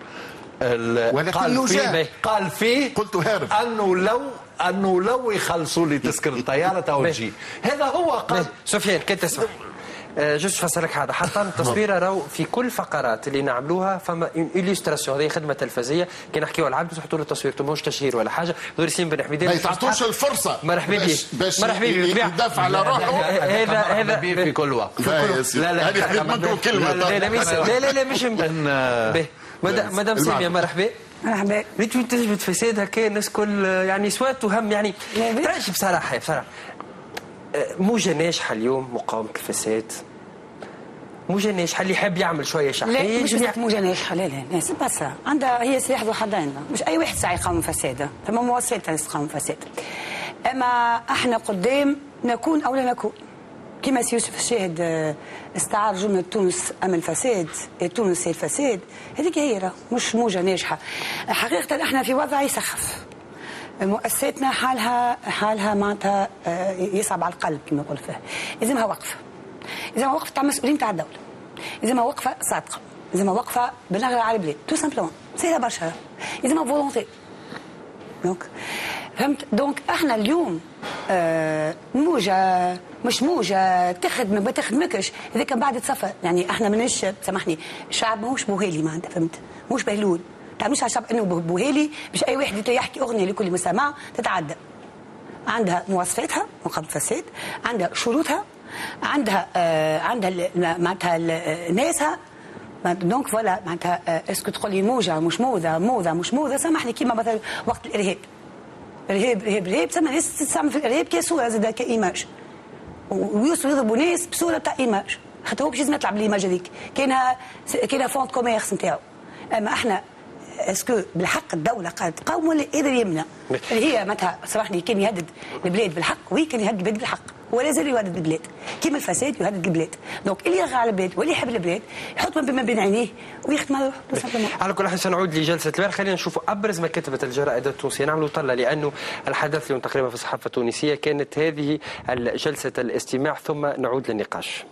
[SPEAKER 3] قال فيه
[SPEAKER 11] قلت هارب
[SPEAKER 3] انه لو يخلصوا لي تذكره الطياره تو تجي. هذا هو قال.
[SPEAKER 2] سفيان كنت تسمع جوست فسرك هذا. حتى التصويره راهو في كل فقرات اللي نعملوها فما إليستراسيون. هذه خدمه تلفزيه كي نحكيو على العبد تحطوا له تصوير، ماهوش تشهير ولا حاجه. دور سليم بن حميدان
[SPEAKER 11] ما يعطوش الفرصه
[SPEAKER 2] مرحبا بك
[SPEAKER 11] باش يدافع على روحه.
[SPEAKER 2] هذا
[SPEAKER 3] في كل وقت.
[SPEAKER 11] لا هذه خدمتكم كلمه.
[SPEAKER 2] لا مش مدام ساميه مرحبا.
[SPEAKER 12] مرحبا.
[SPEAKER 2] ريت تجبد فساد هكا الناس كل يعني سوات وهم يعني تراش بصراحه موجه ناجحه اليوم مقاومه الفساد. موجه ناجحه اللي يحب يعمل شويه شحيح.
[SPEAKER 12] لا مش موجه ناجحه. لا ناس بس عندها هي سلاح ذو حدين. مش اي واحد ساعي يقاوم الفساد، ثم مواصلات تقاوم الفساد. اما احنا قدام نكون او لا نكون. كما سي يوسف الشاهد استعار جمله تونس ام الفساد، تونس هي الفساد. هذيك هي مش موجه ناجحه. حقيقه احنا في وضع يسخف. مؤسساتنا حالها معناتها يصعب على القلب كما نقول فيها. لازمها وقفه. لازمها وقفه تاع مسؤولين تاع الدوله. لازمها وقفه صادقه. لازمها وقفه بالنغرة على البلاد. تو سامبلومون. سهله برشا. لازمها فولونتي. دونك فهمت. دونك احنا اليوم موجه مش موجه تخدمك ما تخدمكش هذاك بعد تصفى. يعني احنا ماناش سامحني الشعب ماهوش بوهيلي معناتها فهمت. مش بهلول. تعملوش على الشعب انه بوهيلي باش اي واحد يحكي اغنيه لكل مستمع تتعدى. عندها مواصفاتها مقابل الفساد، عندها شروطها، عندها معناتها ناسها. دونك فوالا معناتها اسكو تقول لي موجه مش موضه مش موضه. سامحني كيما مثلا وقت الارهاب تسمى الناس تستعمل في الارهاب كصوره زاد كايماج، ويوصلوا يضربوا ناس بصوره تاع ايماج. خاطر هو باش لازم يطلع بالايماج هذيك كاينها فونت كوميرس نتاعو. اما احنا اسكو بالحق الدوله قاعده تقاوم ولا قادر يمنع؟ اللي هي معناتها سامحني كان يهدد البلاد بالحق، وهي كان يهدد البلاد بالحق ولا زال يهدد البلاد كيما الفساد يهدد البلاد. دونك اللي يرغى على البلاد واللي يحب البلاد يحط ما بين عينيه ويختم على روحه.
[SPEAKER 2] على كل حال سنعود لجلسه البارح. خلينا نشوفوا ابرز ما كتبت الجرائد التونسيه. نعملوا طله لانه الحدث اليوم تقريبا في الصحافه التونسيه كانت هذه جلسه الاستماع، ثم نعود للنقاش.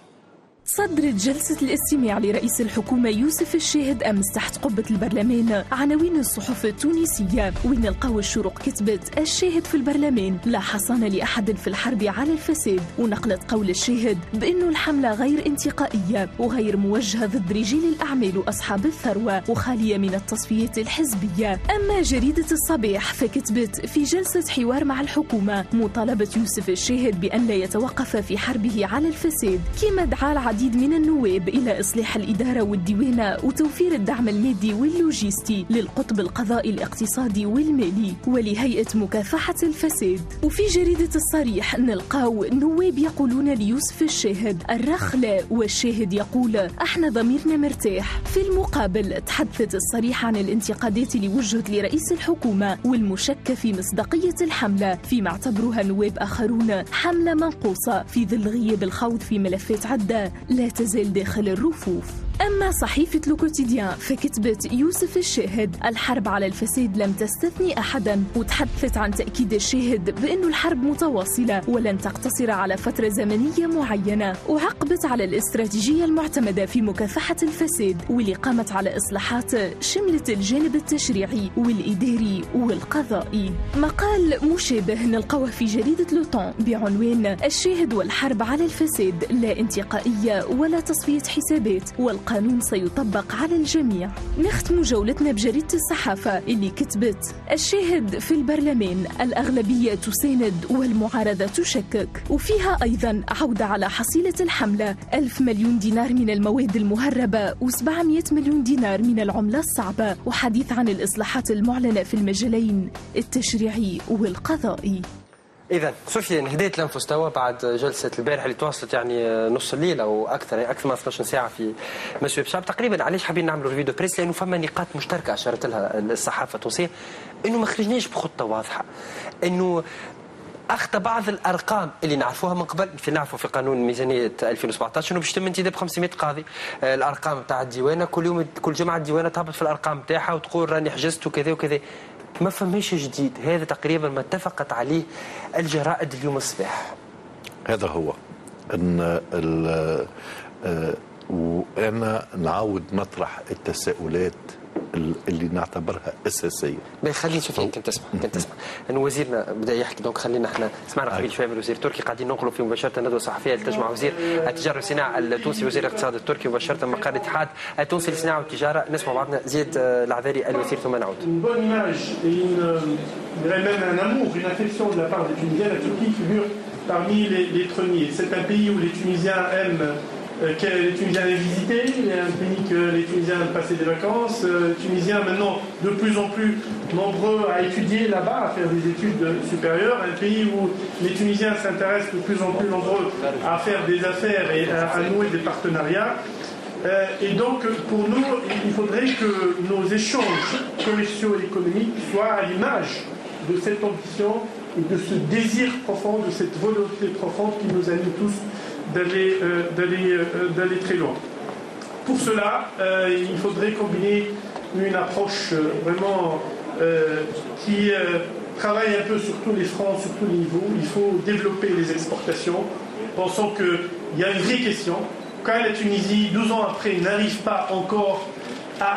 [SPEAKER 13] صدرت جلسة الاستماع لرئيس الحكومة يوسف الشاهد أمس تحت قبة البرلمان. عناوين الصحف التونسية وين نلقاو الشروق كتبت الشاهد في البرلمان لا حصانة لأحد في الحرب على الفساد، ونقلت قول الشاهد بأنه الحملة غير انتقائية وغير موجهة ضد رجال الأعمال وأصحاب الثروة وخالية من التصفيات الحزبية. أما جريدة الصباح فكتبت في جلسة حوار مع الحكومة مطالبة يوسف الشاهد بأن لا يتوقف في حربه على الفساد، كما دعا العديد من النواب إلى إصلاح الإدارة والديوانة وتوفير الدعم المادي واللوجستي للقطب القضائي الاقتصادي والمالي ولهيئة مكافحة الفساد. وفي جريدة الصريح نلقاو نواب يقولون ليوسف الشاهد الرخ لا، والشاهد يقول احنا ضميرنا مرتاح. في المقابل تحدثت الصريح عن الانتقادات اللي وجهت لرئيس الحكومة والمشك في مصداقية الحملة، فيما اعتبروها نواب آخرون حملة منقوصة في ظل غياب الخوض في ملفات عدة لا تزال داخل الرفوف. أما صحيفة لو كوتيديان فكتبت يوسف الشاهد الحرب على الفساد لم تستثني أحدا، وتحدثت عن تأكيد الشاهد بأن الحرب متواصلة ولن تقتصر على فترة زمنية معينة، وعقبت على الاستراتيجية المعتمدة في مكافحة الفساد واللي قامت على إصلاحات شملت الجانب التشريعي والإداري والقضائي. مقال مشابه نلقوه في جريدة لو طون بعنوان الشاهد والحرب على الفساد لا انتقائية ولا تصفية حسابات والقانون سيطبق على الجميع. نختم جولتنا بجريدة الصحافة اللي كتبت الشاهد في البرلمان الأغلبية تساند والمعارضة تشكك، وفيها أيضا عودة على حصيلة الحملة 1000 مليون دينار من المواد المهربة و700 مليون دينار من العملة الصعبة، وحديث عن الإصلاحات المعلنة في المجالين التشريعي والقضائي.
[SPEAKER 2] إذا سفيان هديت الأنفس توا بعد جلسة البارحة اللي تواصلت يعني نص الليل أو أكثر من 12 ساعة في مسؤول الشعب تقريبا. علاش حابين نعملوا ريفيو دو بريس؟ لأنه فما نقاط مشتركة أشارت لها الصحافة التونسية، إنه ما خرجناش بخطة واضحة، إنه أخذ بعض الأرقام اللي نعرفوها من قبل. نعرفوا في قانون ميزانية 2017 إنه باش يتم انتداب 500 قاضي. الأرقام تاع الديوانة كل جمعة الديوانة تهبط في الأرقام تاعها وتقول راني حجزت وكذا وكذا. ما فماش جديد. هذا تقريبا ما اتفقت عليه الجرائد اليوم الصباح.
[SPEAKER 3] هذا هو ان وانا نعاود نطرح التساؤلات اللي نعتبرها اساسيه.
[SPEAKER 2] خلينا سفيان كنت تسمع انه وزيرنا بدا يحكي، دونك خلينا احنا سمعنا قبل شويه من الوزير التركي قاعدين ننقلوا في مباشره ندوه صحفيه لتجمع وزير التجاره والصناعه التونسي وزير الاقتصاد التركي مباشره مقر الاتحاد التونسي للصناعه والتجاره. نسمع بعضنا زيد العذاري الوزير ثم نعود.
[SPEAKER 14] Une bonne image et même un amour, une affection de la part des Tunisiens. La Turquie figure parmi les premiers. C'est un pays où les Tunisiens aiment que les Tunisiens aient visité, un pays que les Tunisiens aiment passer des vacances. Les Tunisiens maintenant de plus en plus nombreux à étudier là-bas, à faire des études supérieures. Un pays où les Tunisiens s'intéressent de plus en plus nombreux à faire des affaires et à nouer des partenariats. Et donc, pour nous, il faudrait que nos échanges commerciaux et économiques soient à l'image de cette ambition et de ce désir profond, de cette volonté profonde qui nous anime tous d'aller très loin. Pour cela, il faudrait combiner une approche vraiment qui travaille un peu sur tous les fronts, sur tous les niveaux. Il faut développer les exportations. Pensons qu'il y a une vraie question. Quand la Tunisie, 12 ans après, n'arrive pas encore à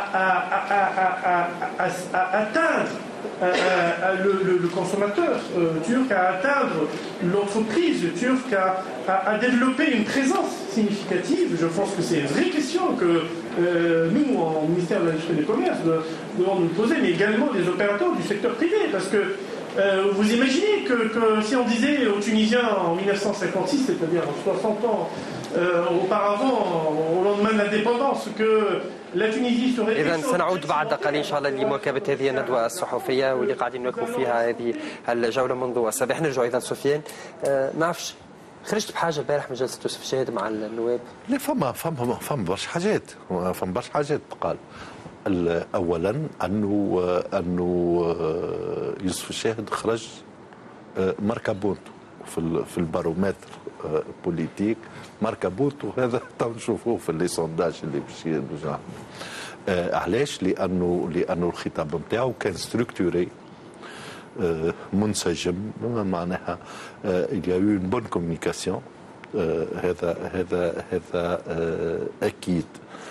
[SPEAKER 14] atteindre le consommateur turc, à atteindre l'entreprise turque, à développer une présence significative, je pense que c'est une vraie question que nous, au ministère de l'Industrie et du Commerce, devons nous poser, mais également des opérateurs du secteur privé, parce que vous imaginez que si on disait aux Tunisiens en 1956, c'est-à-dire 60 ans auparavant, au lendemain de l'indépendance, que la Tunisie serait...
[SPEAKER 2] إذا سنعود بعد قليل إن شاء الله لمواكبة هذه الندوة الصحفية واللي قاعدين نواكبوا فيها هذه الجولة منذ الصباح. نرجع إذا سفيان، ما نعرفش خرجت بحاجة البارح من جلسة يوسف الشاهد مع النواب؟
[SPEAKER 3] لا فما برشا حاجات، فما برشا حاجات تقال. اولا انه يوسف الشاهد خرج ماركا بونتو في البارومتر بوليتيك ماركا بوت، وهذا نشوفوه في لي سونداج اللي باش يرجع. علاش؟ لانه الخطاب نتاعو كان ستركتوري منسجم، معناها il y a eu une bonne communication. هذا اكيد.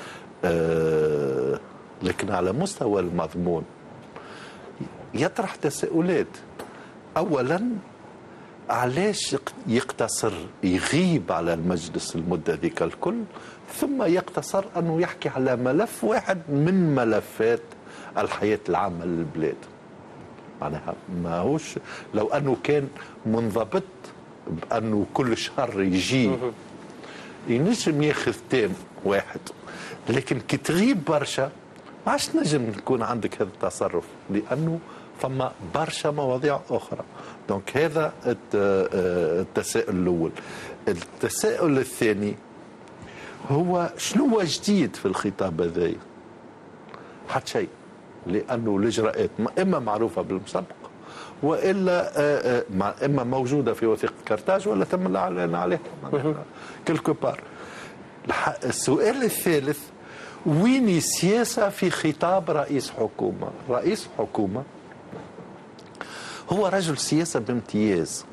[SPEAKER 3] لكن على مستوى المضمون يطرح تساؤلات. اولا علاش يقتصر يغيب على المجلس المده ذيك الكل، ثم يقتصر انه يحكي على ملف واحد من ملفات الحياه العامه للبلاد. معناها ماهوش لو انه كان منضبط بانه كل شهر يجي ينجم ياخذ تام واحد، لكن كي تغيب برشا ما عادش نجم يكون عندك هذا التصرف، لانه فما برشا مواضيع اخرى. دونك هذا التساؤل الاول. التساؤل الثاني هو شنو هو جديد في الخطاب هذايا؟ حتى شيء، لانه الاجراءات اما معروفه بالمسبق والا اما موجوده في وثيقه كارتاج ولا تم الاعلان عليها كلكو بار. السؤال الثالث، وين السياسه في خطاب رئيس حكومه؟ رئيس حكومه هو رجل سياسه بامتياز.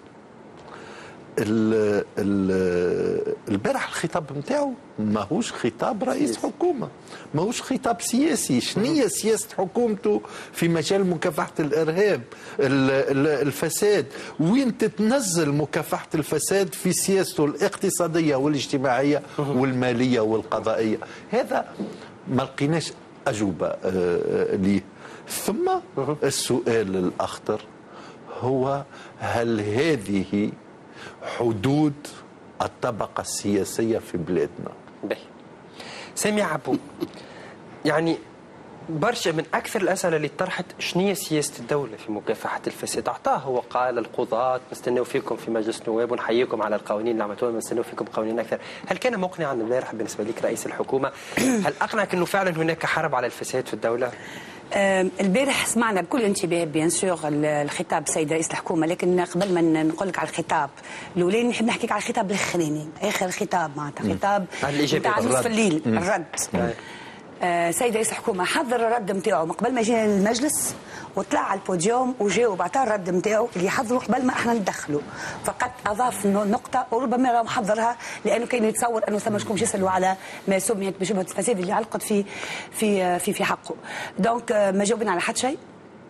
[SPEAKER 3] البارح الخطاب نتاعو ماهوش خطاب رئيس حكومه، ماهوش خطاب سياسي. شنية سياسه حكومته في مجال مكافحه الارهاب، الفساد؟ وين تتنزل مكافحه الفساد في سياسته الاقتصاديه والاجتماعيه والماليه والقضائيه؟ هذا ما لقيناش اجوبه ليه. ثم السؤال الاخطر هو هل هذه حدود الطبقة السياسية في بلادنا؟
[SPEAKER 2] باهي. سامي عبو، يعني برشا من أكثر الأسئلة اللي طرحت شنية سياسة الدولة في مكافحة الفساد؟ أعطاه هو قال القضاة نستناو فيكم في مجلس النواب ونحييكم على القوانين اللي عملتوها، نستناو فيكم قوانين أكثر. هل كان مقنعا البارح بالنسبة لك رئيس الحكومة؟ هل أقنعك أنه فعلا هناك حرب على الفساد في الدولة؟
[SPEAKER 12] البارح سمعنا بكل انتباه بيان سور الخطاب سيد رئيس الحكومه، لكن قبل ما نقول لك على الخطاب الاولاني نحب نحكيك على الخطاب الاخراني، اخر خطاب معناتها خطاب نتاع نصف الليل، الرد. سيد رئيس الحكومه حضر الرد نتاعو من قبل ما جينا للمجلس وطلع على البوديوم وجاوب عطى الرد نتاعو اللي حضره قبل ما احنا ندخلوا، فقط اضاف نقطه وربما راه محضرها لانه كان يتصور انه ثم شكون يسالوا على ما سميت بشبهه الفساد اللي علقت في حقه. دونك ما جاوبنا على حد شيء.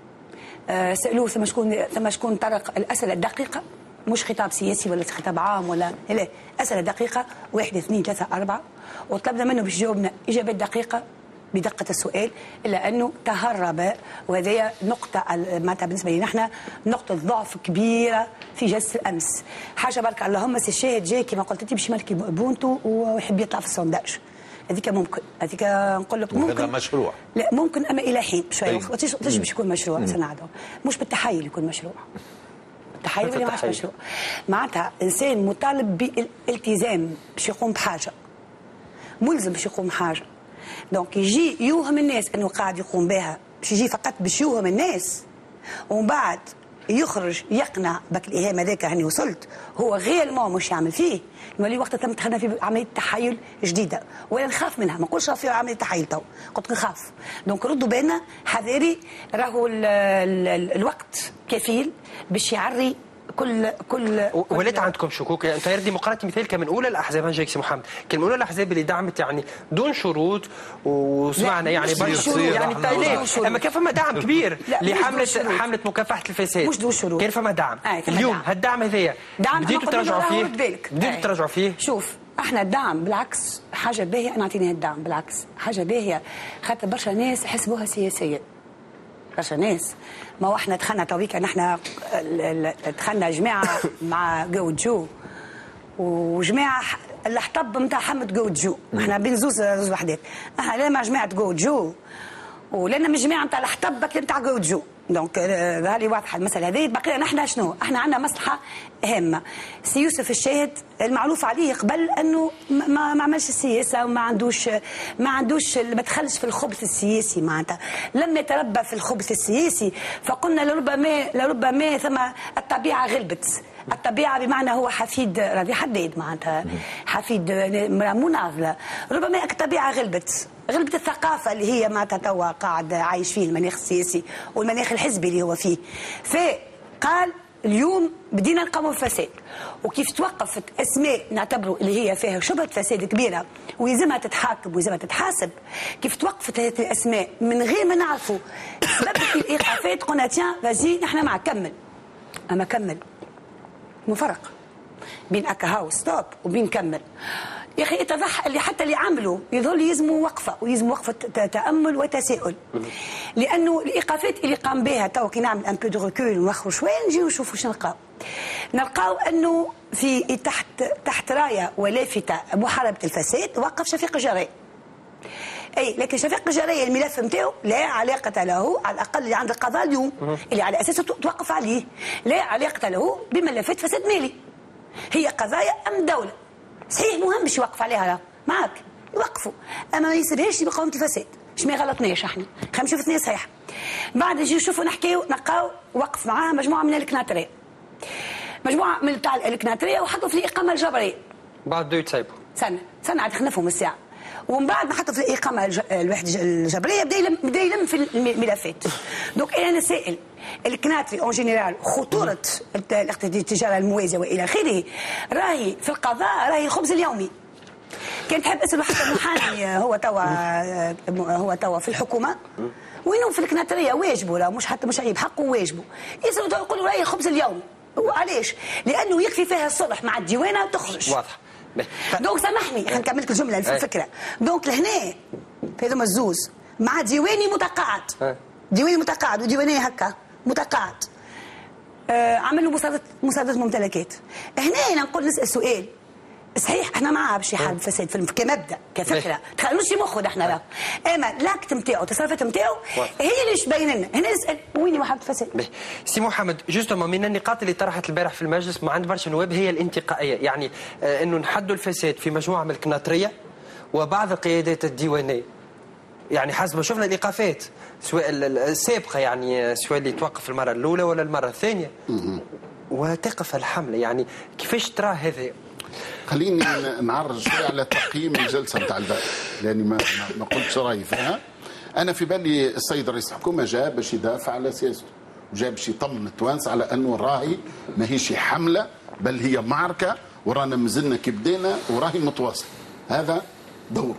[SPEAKER 12] سالوه ثم شكون طرق الاسئله الدقيقه، مش خطاب سياسي ولا خطاب عام ولا لا، اسئله دقيقه 1 2 3 4، وطلبنا منه باش يجاوبنا اجابات دقيقه بدقة السؤال، إلا أنه تهرب، وهذه نقطة معناتها بالنسبة لنا نحن نقطة ضعف كبيرة في جلسة الأمس. حاجة بارك اللهم سي الشاهد جاي كما قلت أنت باش يملكي بونتو ويحب يطلع في السونداج، هذيك ممكن، هذيك نقول لك ممكن.
[SPEAKER 3] هذا مشروع؟
[SPEAKER 12] لا ممكن، أما إلى حين شوية تجي باش يكون مشروع سنعده، مش بالتحيل يكون مشروع. التحيل ولا مش مشروع؟ معناتها إنسان مطالب بالالتزام باش يقوم بحاجة، ملزم باش يقوم بحاجة. دونك يجي يوهم الناس انه قاعد يقوم بها، باش يجي فقط باش يوهم الناس ومن بعد يخرج يقنع بك الايهام هذاك هاني وصلت، هو غير مش يعمل فيه. يولي وقت تم دخلنا في عمليه تحايل جديده، ولا نخاف منها، ما نقولش في عمليه تحايل تو، قلت نخاف. دونك ردوا بالنا حذاري، راهو الوقت كفيل باش يعري كل
[SPEAKER 2] ولات عندكم شكوك؟ انت يا ديمقراطي مثال كان من اولى الاحزاب، هنجيك سي محمد، كان من اولى الاحزاب اللي دعمت يعني دون شروط، وسمعنا يعني اما كان فما دعم كبير لحمله مكافحه الفساد،
[SPEAKER 12] مش دون شروط،
[SPEAKER 2] كان فما دعم. اليوم هالدعم هذايا بديتوا تراجعوا فيه؟ بديتوا تراجعوا فيه؟
[SPEAKER 12] شوف احنا الدعم بالعكس حاجه باهيه، انا اعطيني الدعم بالعكس حاجه باهيه، خاطر برشا ناس حسبوها سياسيه، برشا ناس. ما هو احنا دخلنا تويك، نحن دخلنا جماعه مع جو جو وجماعه الحطب نتاع حمد جو جو، احنا بين زوز وحدات، احنا لا مع جماعه جو جو ولنا من جماعه نتاع الحطب نتاع جو جو، دونك هذه واضحه المساله هذه. بقينا نحن شنو؟ احنا عندنا مصلحه هامه. سي يوسف الشاهد المعروف عليه قبل انه ما عملش السياسه وما عندوش ما دخلش في الخبث السياسي معناتها، لم يتربى في الخبث السياسي. فقلنا لربما ثم الطبيعه غلبت. الطبيعه بمعنى هو حفيد راضي حداد معناتها، حفيد مناضله. ربما الطبيعه غلبت الثقافه اللي هي معناتها توا قاعد عايش فيه المناخ السياسي والمناخ الحزبي اللي هو فيه. فقال اليوم بدينا نقاوموا الفساد، وكيف توقفت اسماء نعتبروا اللي هي فيها شبهه فساد كبيره ويلزمها تتحاكم ويلزمها تتحاسب، كيف توقفت هذه الاسماء من غير ما نعرفوا سبب الايقافات، قلنا تيان فازي نحن مع كمل. اما كمل مفرق بين اكاهاو ستوب وبين كمل. يا اخي اتضح اللي حتى اللي عملوا يظهر لي يلزموا وقفه تامل وتساؤل، لانه الايقافات اللي قام بها تو كي نعمل ان بو دو ريكول ونوخروا شويه نجيو نشوفوا شنو نلقاو انه في تحت رايه ولافته محاربه الفساد وقف شفيق الجراي. اي لكن شفيق الجراي الملف نتاعو لا علاقه له، على الاقل اللي عند القضاء اليوم اللي على اساسه توقف عليه، لا علاقه له بملفات فساد مالي. هي قضايا امن دوله صحيح مهم باش يوقف عليها معك يوقفوا، اما ما يسيبهاش بقومه الفساد. اش ما غلطناش احنا، خلينا نشوف اثنين صحيح. بعد نجي نشوفوا نحكيو نلقاو وقف معاها مجموعه من الكناتريه، مجموعه من تاع الكناتريه وحطوا في الاقامه الجبريه.
[SPEAKER 2] بعد يتسيبوا
[SPEAKER 12] سنه عاد خلفهم الساعه، ومن بعد ما حطوا في الاقامه الوحده الجبريه بدا يلم في الملفات. دونك انا نسائل الكناتري اون جينيرال خطوره التجاره الموازيه والى اخره راهي في القضاء راهي الخبز اليومي. كان تحب اسال حتى المحامي هو توا في الحكومه وينو في الكناتريه واجبه، لا مش عيب حقه واجبه. يسالوا يقولوا راهي الخبز اليومي. وعلاش؟ لانه يكفي فيها الصلح مع الديوانه تخرج.
[SPEAKER 2] واضح.
[SPEAKER 12] دونك سامحني خلينا نكمل لك الجمله في الفكره. دونك لهنا في هذوما الزوز مع ديواني متقاعد، ديواني متقاعد وديوانيه هكا متقاعد، عملوا مصادره ممتلكات. هنا نقول نسال سؤال، صحيح احنا معاه باش يحارب الفساد كمبدا كفكره، تخلوش مخه احنا لا، اما الاكت نتاعو التصرفات نتاعو هي اللي تبين لنا. هنا نسال وين محاربه الفساد؟
[SPEAKER 2] سي محمد جوستومون من النقاط اللي طرحت البارح في المجلس مع عند برشا نواب هي الانتقائيه، يعني انه نحدوا الفساد في مجموعه من الكناتريه وبعض القيادات الديوانيه. يعني حسب ما شفنا الايقافات سواء السابقه، يعني سواء اللي توقف المره الاولى ولا المره الثانيه وتقف الحمله، يعني كيفاش ترى هذا؟
[SPEAKER 11] خليني نعرج شوي على تقييم الجلسه نتاع البارح، لاني ما قلتش رايي فيها. انا في بالي السيد رئيس الحكومه جاء باش يدافع على سياسته، وجاء باش يطمن التوانسه على انه راهي ماهيش حمله بل هي معركه، ورانا مازلنا كي بدينا وراهي متواصل. هذا دور،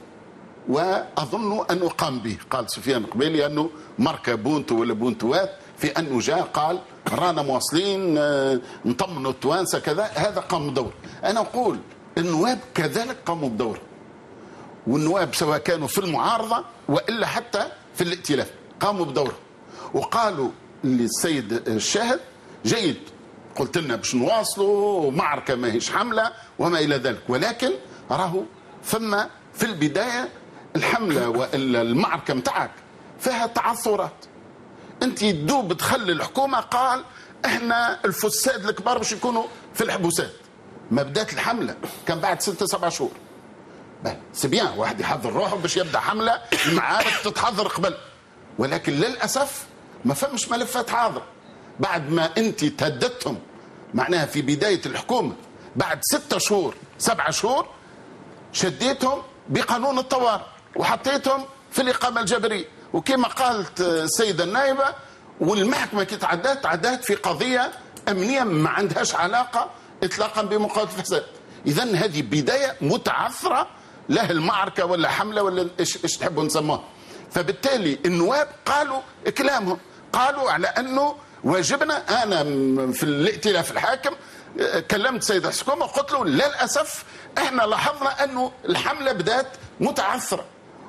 [SPEAKER 11] واظن انه قام به. قال سفيان قبيلي انه ماركه بونتو ولا بونتوات، في انه جاء قال رانا مواصلين نطمنوا التوانسه كذا. هذا قام بدور. انا اقول النواب كذلك قاموا بدور، والنواب سواء كانوا في المعارضه والا حتى في الائتلاف قاموا بدور، وقالوا للسيد الشاهد جيد قلت لنا باش نواصلوا معركه ماهيش حمله وما الى ذلك، ولكن راهو ثم في البدايه الحمله والا المعركه نتاعك فيها تعثرات. انت دوب تخلي الحكومه قال احنا الفساد الكبار باش يكونوا في الحبوسات. ما بدات الحمله كان بعد 6-7 شهور. سبيان واحد يحضر روحه باش يبدا حمله، المعارك تتحضر قبل، ولكن للاسف ما فمش ملفات حاضره. بعد ما انت تهددتهم معناها في بدايه الحكومه بعد 6 شهور 7 شهور شديتهم بقانون الطوارئ وحطيتهم في الاقامه الجبريه، وكما قالت السيده النائبه والمحكمه كي تعدات في قضيه امنيه ما عندهاش علاقه اطلاقا بمقاومه الفساد. اذا هذه بدايه متعثره، لا المعركه ولا حمله ولا ايش تحبوا نسموها. فبالتالي النواب قالوا كلامهم، قالوا على انه واجبنا. انا في الائتلاف الحاكم كلمت سيد الحكومه وقلت له للاسف احنا لاحظنا انه الحمله بدات متعثره،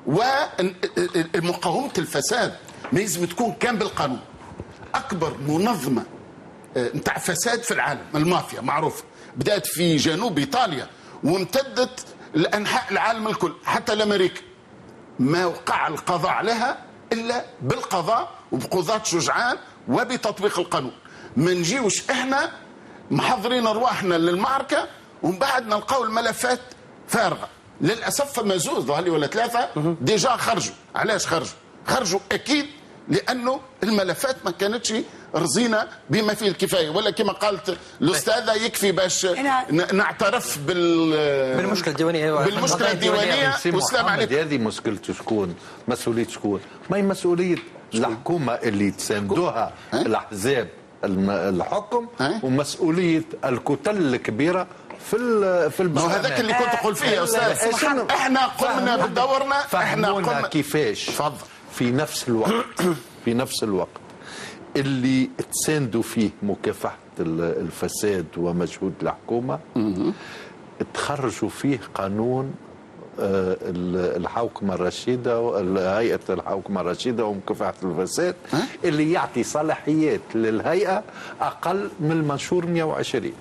[SPEAKER 11] ومقاومه الفساد ما لازم تكون كان بالقانون. اكبر منظمه نتاع فساد في العالم المافيا معروفه، بدات في جنوب ايطاليا وامتدت لانحاء العالم الكل حتى لامريكا. ما وقع القضاء عليها الا بالقضاء وبقضاة شجعان وبتطبيق القانون. ما نجيوش احنا محضرين ارواحنا للمعركه ومن بعد نلقاو الملفات فارغه. للاسف فما زوز ظهر لي ولا ثلاثه ديجا خرجوا. علاش خرجوا اكيد لانه الملفات ما كانتش رزينه بما فيه الكفايه، ولا كما قالت الاستاذه يكفي باش نعترف
[SPEAKER 2] بالمشكله الديوانيه.
[SPEAKER 11] بالمشكله الديوانيه.
[SPEAKER 3] والسلام عليكم. هذه مشكلته شكون؟ مسؤوليه شكون؟ ما هي مسؤوليه الحكومه اللي تساندوها الاحزاب الحكم، ومسؤوليه الكتل الكبيره في البرلمان.
[SPEAKER 11] هذاك اللي كنت تقول فيه يا استاذ. احنا قمنا بدورنا. احنا قمنا
[SPEAKER 3] كيفاش في نفس الوقت اللي تساندوا فيه مكافحه الفساد ومجهود الحكومه تخرجوا فيه قانون الحوكمه الرشيده، هيئه الحوكمه الرشيده ومكافحه الفساد، اللي يعطي صلاحيات للهيئه اقل من المنشور 120.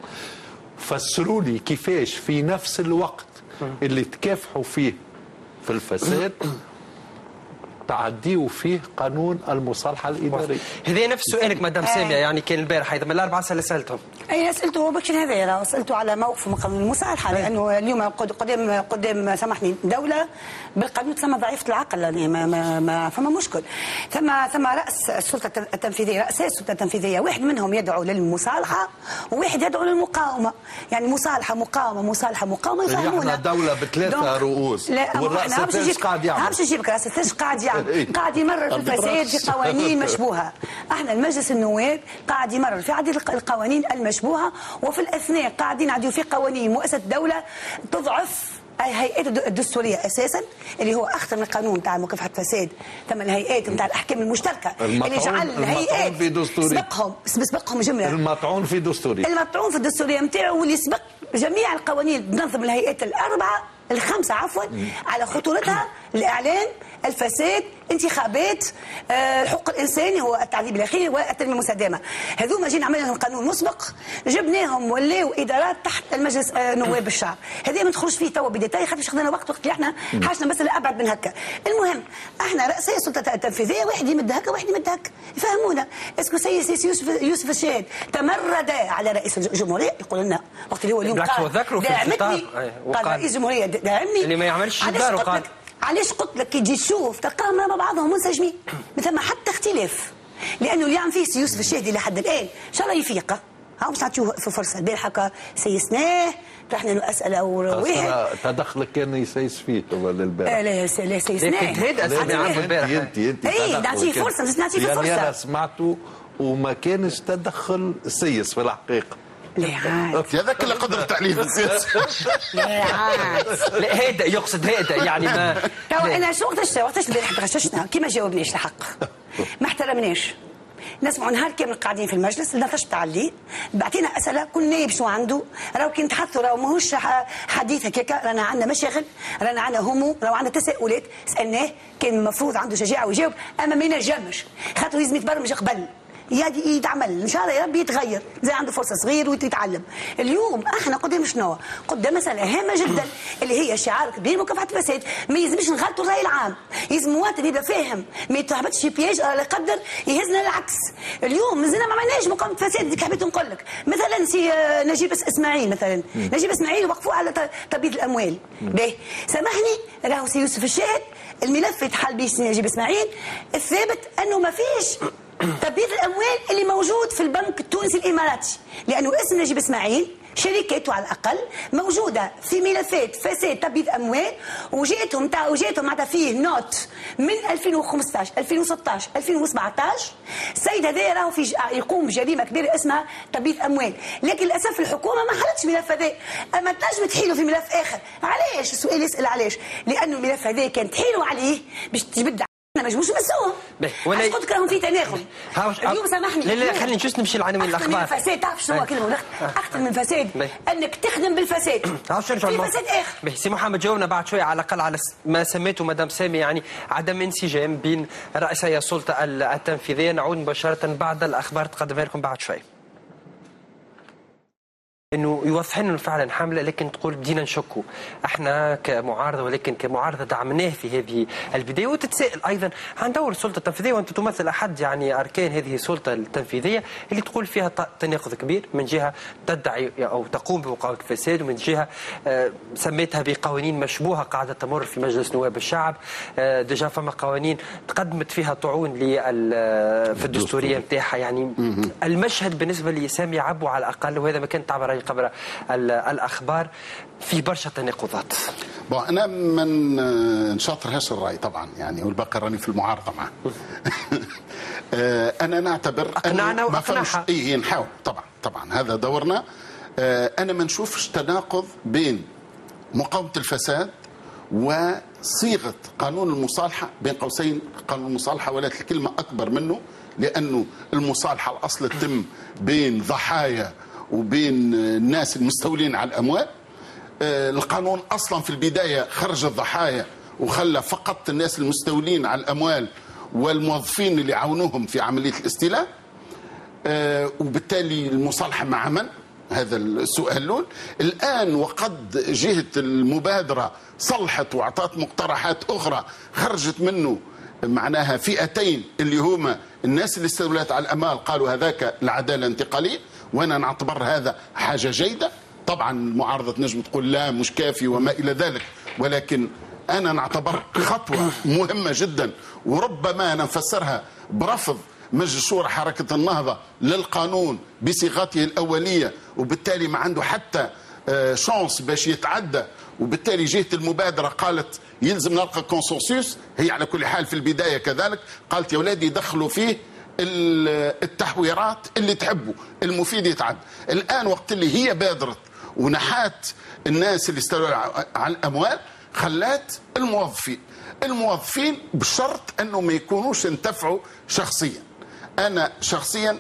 [SPEAKER 3] فسروا لي كيفاش في نفس الوقت اللي تكافحوا فيه في الفساد تعديوا فيه قانون المصالحه الاداريه.
[SPEAKER 2] هذا نفس سؤالك مدام ساميه، يعني كان البارح هذا من الاربعه اللي سالتهم.
[SPEAKER 12] اي سالته بكري هذا، سالته على موقف من قانون المصالحه، لانه اليوم قدام سامحني دوله بالقانون تسمى ضعيفه العقل، يعني ما فما مشكل. ثم راس السلطه التنفيذيه، رأسي السلطه التنفيذيه، واحد منهم يدعو للمصالحه وواحد يدعو للمقاومه، يعني مصالحه مقاومه يفهمونا.
[SPEAKER 3] احنا دوله بثلاثه رؤوس والراس الثالث قاعد يعمل.
[SPEAKER 12] همش نجيبك راس الثالث قاعد يعمل، قاعد يمرر في الفساد في قوانين مشبوهه. احنا المجلس النواب قاعد يمرر في عديد القوانين المشبوهه، وفي الاثناء قاعدين نعديو في قوانين مؤسسه الدوله تضعف الهيئات الدستوريه اساسا، اللي هو اخطر من القانون تاع مكافحه الفساد. ثم الهيئات نتاع الاحكام المشتركه اللي جعل الهيئات سبقهم جمله.
[SPEAKER 3] المطعون في
[SPEAKER 12] الدستوريه نتاعو، واللي سبق جميع القوانين بنظم الهيئات الخمسه على خطورتها: الاعلام، الفساد، انتخابات، حقوق الانسان هو التعذيب الاخير، والتنميه المستدامه. هذوما جينا عملنا لهم قانون مسبق، جبناهم ولاو ادارات تحت المجلس نواب الشعب. هذه ما ندخلوش فيه توا بديتاي، خاطر خذينا وقت اللي احنا حاجنا بس لابعد من هكا. المهم احنا رئيسي السلطه التنفيذيه، واحد يمد هكا واحد يمد هكا، يفهمونا. اسكو سيد يوسف الشهاد تمرد على رئيس الجمهوريه؟ يقول لنا وقت اللي هو اليوم قال دعمتني، قال رئيس الجمهوريه دعمني
[SPEAKER 2] اللي ما يعملش الدار. وقال
[SPEAKER 12] علاش قلت لك كي تجي تشوف تلقاهم مع بعضهم منسجمين، ما ثم حتى اختلاف، لانه اللي عم فيه سي يوسف الشهدي لحد الان ان شاء الله يفيق. ها باش نعطيوه في فرصه. البارح هكا سيسناه، طرحنا له اسئله وواحد
[SPEAKER 3] تدخلك كان يسيس فيه ولا البارح؟
[SPEAKER 12] لا سيسناه.
[SPEAKER 2] هذا اسئله عارف البارح.
[SPEAKER 3] انت
[SPEAKER 12] نعطيه فرصه، بس نعطيه فرصه.
[SPEAKER 3] يعني انا سمعته وما كانش تدخل سيس في الحقيقه.
[SPEAKER 12] لا عاد
[SPEAKER 11] هذاك اللي قدر التعليم السياسي.
[SPEAKER 12] لا عاد
[SPEAKER 2] لا هذا يقصد هذا يعني ما
[SPEAKER 12] توا انا شو وقتاش البارح تغششنا كي ما جاوبناش الحق، ما احترمناش. نسمعوا نهار كامل قاعدين في المجلس، نطش تعليق، بعطينا اسئله كل نايب شنو عنده، راهو كي نتحدثوا راهو ماهوش حديث هكاكا، رانا عندنا مشاغل، رانا عندنا هموم، راهو عندنا تساؤلات. سالناه كان المفروض عنده شجاعه ويجاوب، اما ما ينجمش خاطر لازم يتبرمج قبل يتعمل. ان شاء الله يا ربي يتغير، زي عنده فرصه صغير ويتعلم. اليوم احنا قدام شنو؟ قدام مساله هامه جدا اللي هي شعار كبير مكافحه الفساد. ما يلزمش نغلطوا الراي العام، يلزم المواطن يبدا فاهم، ما يتهبطش في بياج الله يقدر يهزنا العكس. اليوم مازلنا ما عملناش مقاومه الفساد. اللي حبيت نقول لك مثلا سي نجيب اسماعيل، مثلا نجيب اسماعيل وقفوه على تبييض الاموال. باهي سامحني، راهو سي يوسف الشاهد الملف يتحل به سي نجيب اسماعيل، الثابت انه ما فيش تبييض الاموال اللي موجود في البنك التونسي الاماراتي، لانه اسم نجيب اسماعيل شركته على الاقل موجوده في ملفات فساد تبييض اموال، وجاتهم معناتها فيه نوت من 2015 2016 2017. السيد هذا راهو في يقوم بجريمه كبيره اسمها تبييض اموال، لكن للاسف الحكومه ما حلتش الملف هذا. اما تنجم تحيلوا في ملف اخر. علاش؟ السؤال يسال علاش؟ لانه الملف هذا كان تحيلوا عليه باش تجبد ما نجموش نمسوهم. علاش قلت لك راهم في تناغم. اليوم سامحني،
[SPEAKER 2] لا خلينا نجوز نمشي لعناوين الاخبار.
[SPEAKER 12] اخطر من الفساد، تعرف شنو هو كلمه اخطر من الفساد؟ انك تخدم بالفساد. في فساد اخر.
[SPEAKER 2] سي محمد جاوبنا بعد شويه على الاقل على ما سميته مدام سامي، يعني عدم انسجام بين رئيسي السلطه التنفيذيه. نعود مباشره بعد الاخبار تقدمها لكم بعد شويه. انه يوضح لنا فعلا حمله، لكن تقول بدينا نشكوا احنا كمعارضه، ولكن كمعارضه دعمناه في هذه البدايه. وتتساءل ايضا عن دور السلطه التنفيذيه، وانت تمثل احد يعني اركان هذه السلطه التنفيذيه اللي تقول فيها تناقض كبير، من جهه تدعي او تقوم بمقاومه الفساد، ومن جهه سميتها بقوانين مشبوهه قاعده تمر في مجلس نواب الشعب. ديجا فما قوانين تقدمت فيها طعون في الدستوريه نتاعها. يعني المشهد بالنسبه لسامي عبو على الاقل، وهذا ما كان تعبر قبل الاخبار، في برشا تناقضات.
[SPEAKER 11] انا ما نشاطرهاش الراي طبعا يعني، والباقي راني في المعارضه معه. انا نعتبر
[SPEAKER 2] اقنعنا واقنعها.
[SPEAKER 11] نحاول طبعا هذا دورنا. انا ما نشوفش تناقض بين مقاومه الفساد وصيغه قانون المصالحه، بين قوسين قانون المصالحه، ولكن الكلمه اكبر منه، لانه المصالحه الاصل تتم بين ضحايا وبين الناس المستولين على الأموال. القانون أصلا في البداية خرج الضحايا وخلى فقط الناس المستولين على الأموال والموظفين اللي عاونوهم في عملية الاستيلاء. وبالتالي المصالحة مع من؟ هذا السؤال الأول. الآن وقد جهة المبادرة صلحت وأعطت مقترحات أخرى خرجت منه معناها فئتين، اللي هما الناس اللي استولت على الأموال قالوا هذاك العدالة الانتقالية، وانا نعتبر هذا حاجه جيده. طبعا المعارضه تنجم تقول لا مش كافي وما الى ذلك، ولكن انا نعتبر خطوه مهمه جدا، وربما نفسرها برفض مجلس شورى حركه النهضه للقانون بصيغته الاوليه، وبالتالي ما عنده حتى شانس باش يتعدى. وبالتالي جهه المبادره قالت يلزم نلقى كونسنسوس. هي على كل حال في البدايه كذلك قالت يا ولادي دخلوا فيه التحويرات اللي تحبوا، المفيد يتعد. الآن وقت اللي هي بادرت ونحات الناس اللي استولوا على الأموال، خلات الموظفين بشرط أنه ما يكونوش انتفعوا شخصيا. أنا شخصيا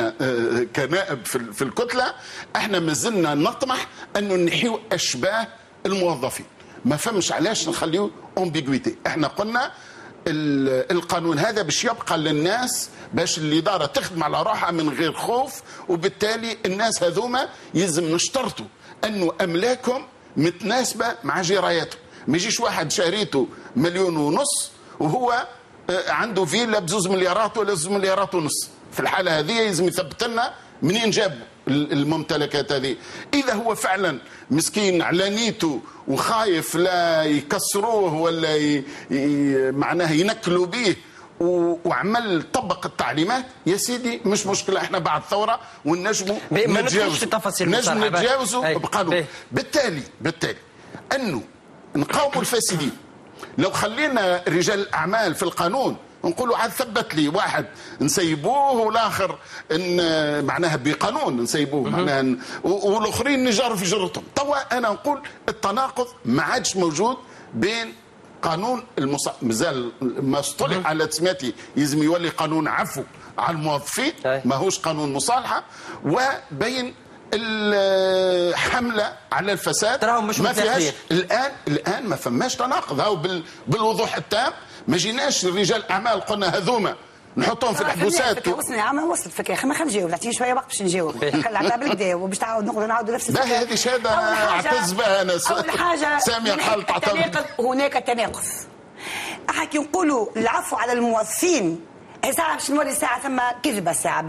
[SPEAKER 11] كنائب في الكتلة، احنا ما زلنا نطمح أنه نحيو أشباه الموظفين، ما فهمش علاش نخليه امبيغويتي. احنا قلنا القانون هذا باش يبقى للناس، باش الإدارة تخدم على روحها من غير خوف، وبالتالي الناس هذوما يلزم نشترطوا أنه أملاكهم متناسبة مع جراياتهم. ما يجيش واحد شاريته 1.5 مليون وهو عنده فيلا ب2 مليارات ولا 2 مليارات ونص. في الحالة هذه يلزم يثبت لنا منين جاب الممتلكات هذه. إذا هو فعلا مسكين على نيته وخايف لا يكسروه ولا معناه ينكلوا به وعمل طبق التعليمات، يا سيدي مش مشكله، احنا بعد ثوره ونجموا نتجاوزوا بقانون. بالتالي انه نقاوموا الفاسدين. لو خلينا رجال الاعمال في القانون نقولوا عاد ثبت لي واحد نسيبوه والاخر معناها بقانون نسيبوه معناها، والاخرين نجاروا في جرتهم. توا انا نقول التناقض ما عادش موجود بين قانون مازال ما اصطلح على تسميته، يلزم يولي قانون عفو على الموظفين ماهوش قانون مصالحه، وبين الحمله على الفساد ما فيهاش. الان ما فماش تناقض. هاو بالوضوح التام. ما جيناش رجال اعمال قلنا هذوما نحطهم في الحبوسات.
[SPEAKER 12] ما وصلت فكره. خلينا نجاوب، عطيني شويه وقت باش نجاوب. خلينا بالكدا وباش نعاودوا نفس الفكره.
[SPEAKER 11] هذه شهاده اعتز بها انا.
[SPEAKER 12] اول حاجه
[SPEAKER 11] ساميه قالت
[SPEAKER 12] هناك تناقض. احنا كي نقولوا العفو على الموظفين، ساعة باش نوري ساعة ثم كذبة ساعة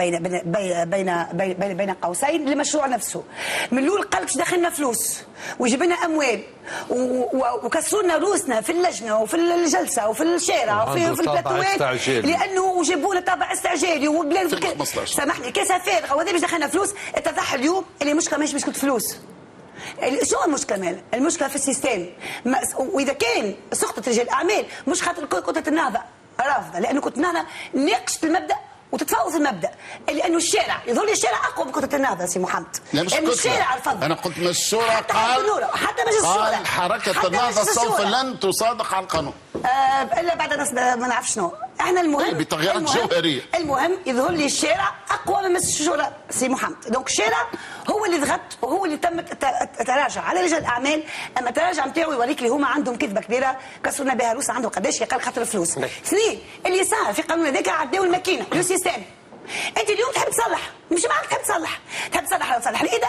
[SPEAKER 12] بين قوسين للمشروع نفسه. من الأول قال باش دخلنا فلوس وجيب لنا أموال وكسرونا روسنا في اللجنة وفي الجلسة وفي الشارع وفي البلاتوات، لأنه جابوا لنا طابع استعجالي وبلاد سامحني كاسة فارغة، وهذا باش دخلنا فلوس. اتضح اليوم اللي المشكلة مش مشكلة فلوس. شو المشكلة مال؟ المشكلة في السيستم. وإذا كان سقطت رجال الأعمال مش خاطر كتلة النهضة رافضه، لانه كنت نهضه ناقشت المبدا وتتفاوض المبدا، لانه الشارع يظل الشارع اقوى من كتله النهضه سي محمد.
[SPEAKER 11] لانه الشارع رفض. انا قلت مجلس الشورى
[SPEAKER 12] حتى مجلس الشورى
[SPEAKER 11] قال حركه النهضه سوف لن تصادق على القانون
[SPEAKER 12] الا بعد ما نعرف شنو. احنا المهم
[SPEAKER 11] بتغييرات جوهريه.
[SPEAKER 12] المهم يظهر لي الشارع اقوى من مجلس الشورى سي محمد. دونك الشارع هو اللي ضغط وهو اللي تم التراجع على رجال الاعمال. اما التراجع نتاعو يوريك لي هما عندهم كذبه كبيره كسرنا بها روس عندهم قداش قال خاطر الفلوس. اثنين اللي صار في قانون هذاك عداو الماكينه لو سيستم. انت اليوم تحب تصلح، مش معك تحب تصلح الاداره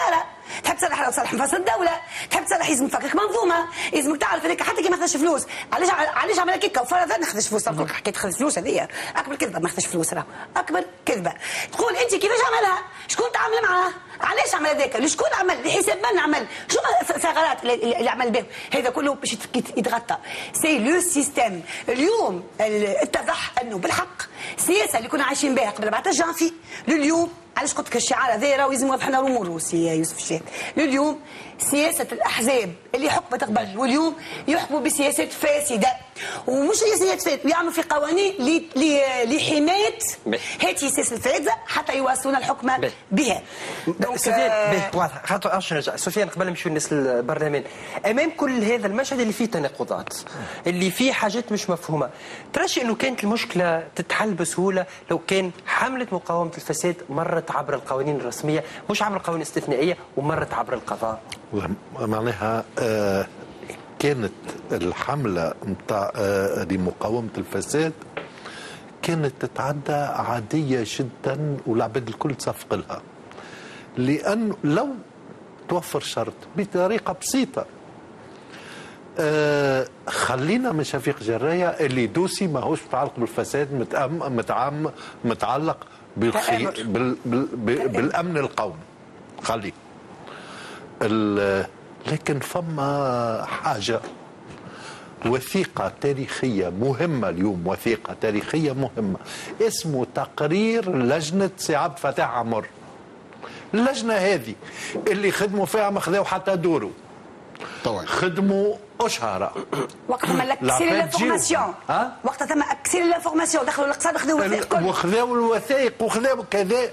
[SPEAKER 12] تحب تصلح مفاصل الدوله، تحب تصلح يلزمك تفكك منظومه، يلزمك تعرف هذاك حتى كي ما خدش فلوس، علاش عمل هكا وفرضا ما خدش فلوس، حكيت خدش فلوس هذيا اكبر كذبه، ما خدش فلوس راه اكبر كذبه. تقول انت كيفاش عملها؟ شكون تعامل معاه؟ علاش عمل هذاك؟ شكون عمل؟ لحساب من عمل؟ شو الثغرات اللي عمل بهم؟ هذا كله باش يتغطى. سي لو سيستيم. اليوم اتضح انه بالحق السياسه اللي كنا عايشين بها قبل 14 جانفي لليوم، علاش قلت لك الشعار هذا راه لازم يوضح لنا الامور سي يوسف الشاهد. لليوم سياسه الاحزاب اللي حكمت قبل واليوم يحكموا بسياسات فاسده، ومش هي سياسات فاسده، يعملوا في قوانين لحمايه هذه السياسات الفاسده حتى يواصلون الحكم بها.
[SPEAKER 2] سفيان واضح. خاطر نرجع سفيان قبل ما نمشيو للناس البرلمان، امام كل هذا المشهد اللي فيه تناقضات، اللي فيه حاجات مش مفهومه، ترى انه كانت المشكله تتحل بسهوله لو كان حمله مقاومه الفساد مرت عبر القوانين الرسميه، مش عبر القوانين الاستثنائيه، ومرت عبر القضاء.
[SPEAKER 3] معناها كانت الحملة متاع لمقاومة الفساد كانت تتعدى عادية جدا والعباد الكل تصفق لها، لأن لو توفر شرط بطريقة بسيطة، خلينا من شفيق جراية اللي دوسي ماهوش متعلق بالفساد، متعلق بالأمن القومي، خليه. لكن فما حاجة وثيقة تاريخية مهمة اليوم، وثيقة تاريخية مهمة اسمه تقرير لجنة سي عبد الفتاح عمر. اللجنة هذه اللي خدموا فيها ما خذاو حتى دوروا، طبعا خدموا أشهر
[SPEAKER 12] وقت ما اكسير لافورماسيون، وقت ثم اكسير لافورماسيون دخلوا الاقتصاد
[SPEAKER 3] وخذاوا الوثائق وخذاوا كذا.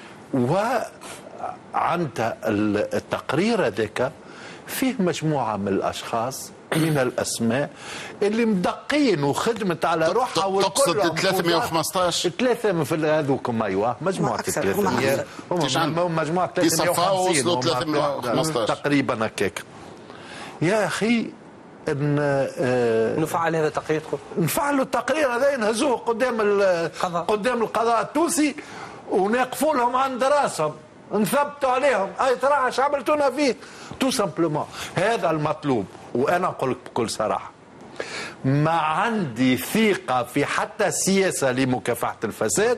[SPEAKER 3] وعند التقرير هذاك فيه مجموعة من الأشخاص من الأسماء اللي مدقين وخدمت على روحها والكل.
[SPEAKER 11] تقصد 315
[SPEAKER 3] 3 في هذوكم. أيوة مجموعة 300 مجموعة 350 تقريبا هكاك. يا أخي
[SPEAKER 2] نفعل هذا التقرير،
[SPEAKER 3] نفعلوا التقرير هذا نهزوه قدام القضاء التونسي ونقفوا لهم عند راسهم، نثبتوا عليهم. اي ترى اش عملتونا فيه تو سامبلومون. هذا المطلوب. وانا اقول لك بكل صراحه ما عندي ثقه في حتى السياسه لمكافحه الفساد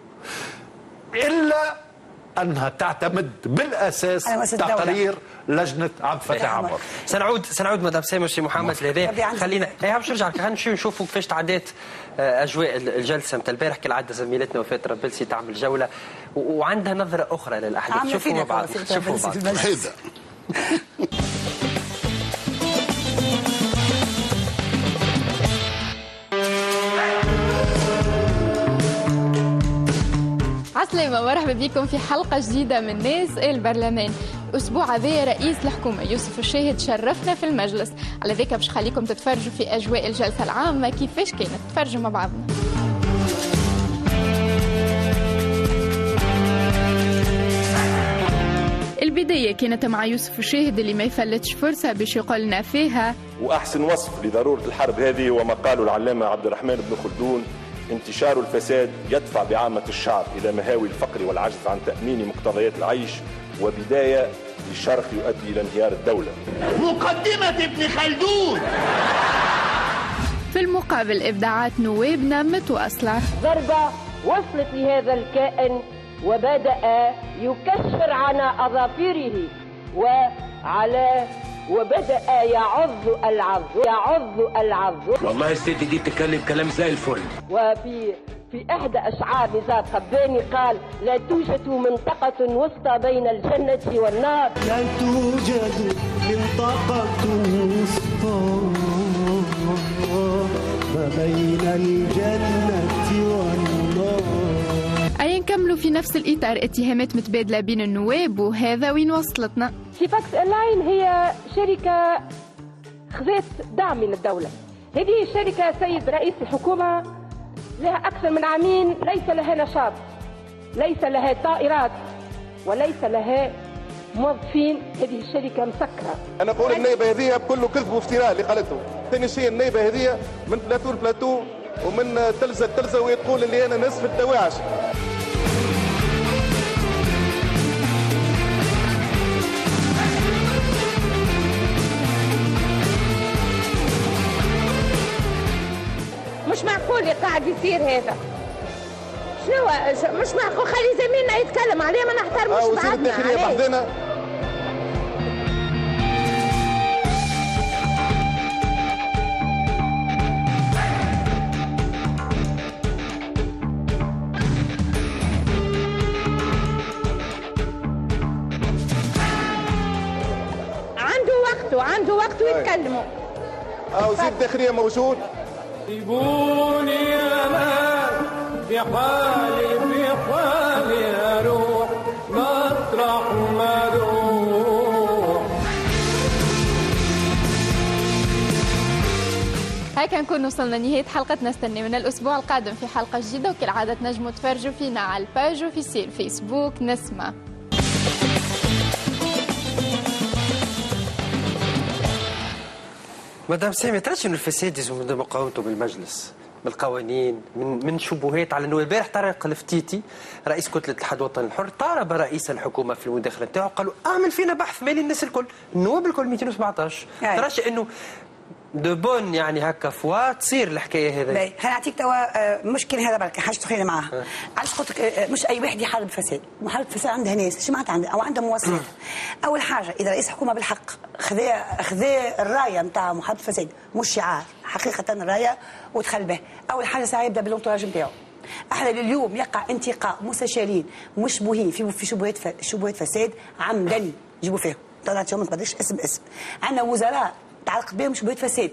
[SPEAKER 3] الا انها تعتمد بالاساس تقرير لجنه عبد الفتاح عمر.
[SPEAKER 2] سنعود مدام سامي سي محمد لهذا. خلينا باش نرجع نمشيو نشوفوا كيفاش تعدات اجواء الجلسه نتاع البارح. كالعاده زميلتنا وفاة ربلسي تعمل جوله وعندها نظره اخرى للاحداث. شوفوا مع بعض.
[SPEAKER 15] عسلامة، مرحبا بكم في حلقة جديدة من ناس البرلمان. الأسبوع هذا رئيس الحكومة يوسف الشاهد شرفنا في المجلس، على ذلك باش خليكم تتفرجوا في أجواء الجلسة العامة كيفاش كانت. تفرجوا مع بعضنا. البداية كانت مع يوسف الشاهد اللي ما يفلتش فرصة باش يقولنا فيها.
[SPEAKER 16] وأحسن وصف لضرورة الحرب هذه وما قاله العلامة عبد الرحمن بن خلدون: انتشار الفساد يدفع بعامة الشعب إلى مهاوي الفقر والعجز عن تأمين مقتضيات العيش، وبداية للشرخ يؤدي إلى انهيار الدولة.
[SPEAKER 17] مقدمة ابن خلدون.
[SPEAKER 15] في المقابل إبداعات نوابنا متواصلة.
[SPEAKER 18] ضربة وصلت لهذا الكائن وبدأ يكشر عن أظافره وبدأ يعض العض.
[SPEAKER 17] والله الست دي بتتكلم كلام زي الفل.
[SPEAKER 18] وفي إحدى أشعار نزار قباني قال: لا توجد منطقة وسطى بين الجنة والنار.
[SPEAKER 19] لا توجد منطقة وسطى ما بين الجنة والنار.
[SPEAKER 15] أي نكملوا في نفس الإطار، اتهامات متبادلة بين النواب، وهذا وين وصلتنا.
[SPEAKER 18] سيفاكس إيرلاين هي شركة خذت دعم من الدولة. هذه الشركة سيد رئيس الحكومة لها أكثر من عامين ليس لها نشاط، ليس لها طائرات، وليس لها موظفين. هذه الشركة مسكرة.
[SPEAKER 16] أنا أقول النيبة هذه بكل كذب وافتراء اللي قالته. ثاني شيء النيبة هذه من بلاتو لبلاتو ومن تلزة لتلزة، ويقول اللي أنا نصف الدواعش.
[SPEAKER 18] مش معقول اللي قاعد يصير هذا. شنو مش معقول؟ خلي زميلنا يتكلم عليه، ما نحترموش بعضنا عليه. عنده وقت ويتكلموا.
[SPEAKER 16] وزير الداخلية موجود.
[SPEAKER 19] سيبوني أنا في حالي أروح مطرح ما أروح.
[SPEAKER 15] هكا نكون وصلنا نهاية حلقتنا. استنونا الأسبوع القادم في حلقة جديدة، وكالعادة تنجموا تفرجوا فينا على الباج اوفيسيال فيسبوك نسمة.
[SPEAKER 2] مدام سامي، ترى انه الفساد يزوم من مقاومته بالمجلس بالقوانين من شبهات على النواب. البارح طارق الفتيتي رئيس كتله الاتحاد الوطني الحر طالب رئيس الحكومه في المداخله نتاعو، قالوا اعمل فينا بحث مالي الناس الكل، النواب الكل 217. تراش انه دو بون يعني هكا فوا تصير الحكايه هذه.
[SPEAKER 12] باهي، خليني نعطيك توا مشكل هذا برك حاجه تخيل معاها. علاش قلت لك مش اي واحد يحارب الفساد، محاربه الفساد عندها ناس، شو معناتها عندها او عندها مواصفات. اول حاجه اذا رئيس حكومه بالحق خذا الرايه نتاع محاربه الفساد، مش شعار، حقيقه الرايه ودخل به. اول حاجه ساعه يبدا بالانتراج نتاعو. احنا اليوم يقع انتقاء مستشارين مشبوهين في شبهات فساد عمدا يجيبوا فيهم. طلعت يوم ما تقدرش اسم. عندنا وزراء تعلق بهم شبهات فساد،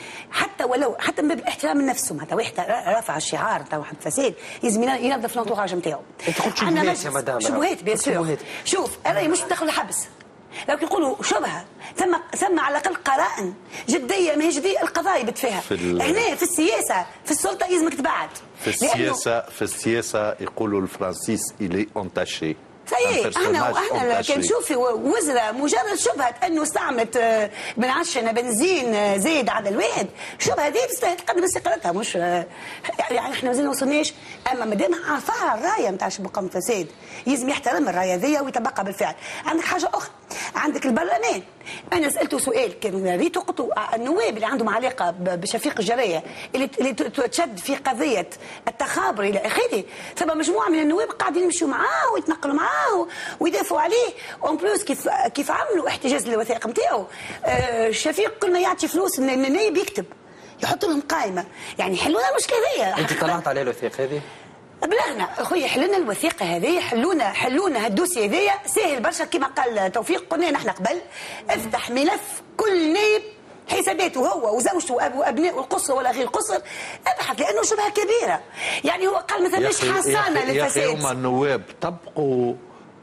[SPEAKER 12] حتى من باب الاحترام من نفسهم. حتى واحد رافع الشعار تاع واحد فساد لازم ينظف الانتوراج نتاعو.
[SPEAKER 2] انت قلت شبهات يا مدام.
[SPEAKER 12] شبهات بيان سور. شوف الراي مش تدخل الحبس، لو يقولوا شبهه ثم على الاقل قرائن جديه ما هي جديه القضاء يبت فيها. هنا في السياسه في السلطه لازمك تبعد.
[SPEAKER 3] في السياسه يقولوا الفرنسيس إلي أونتاشي.
[SPEAKER 12] صحيح. احنا كان نشوف وزراء مجرد شبهه انه استعملت بنعشنا بنزين زايد على الواحد، شبهه دي تستاهل تقدم استقالتها. مش يعني احنا مازلنا ما وصلناش، اما ما دام عرفها الرايه نتاع مقاومه الفساد لازم يحترم الرايه ذي ويطبقها بالفعل. عندك حاجه اخرى، عندك البرلمان. انا سالته سؤال كان ريتو قلت النواب اللي عندهم علاقه بشفيق الجريه اللي تشد في قضيه التخابر الى اخره، ثم مجموعه من النواب قاعدين يمشوا معاه ويتنقلوا معاه ويدافعوا عليه. اون بلوس كيف عملوا احتجاز للوثائق نتاعو. شفيق كل ما يعطي فلوس النايب يكتب يحط لهم قائمه، يعني حلوا لنا المشكله هذه.
[SPEAKER 2] انت طلعت على الوثائق هذه؟
[SPEAKER 12] بلغنا اخويا حلنا الوثيقه هذه، حلونا هالدوسي هذايا ساهل برشا كما قال توفيق. قلنا نحن قبل افتح ملف كل نائب حساباته هو وزوجته وابنائه القصر ولا غير القصر، ابحث لانه شبهه كبيره. يعني هو قال مثلا مش حصانه للفساد.
[SPEAKER 3] يا اخي هم النواب طبقوا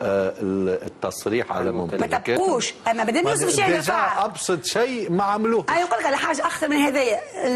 [SPEAKER 3] التصريح على ممتلكات،
[SPEAKER 12] ما تبقوش. اما بدنا نوصل شيء
[SPEAKER 3] ابسط شيء ما عملوه.
[SPEAKER 12] يقول لك على حاجه اخطر من هذايا.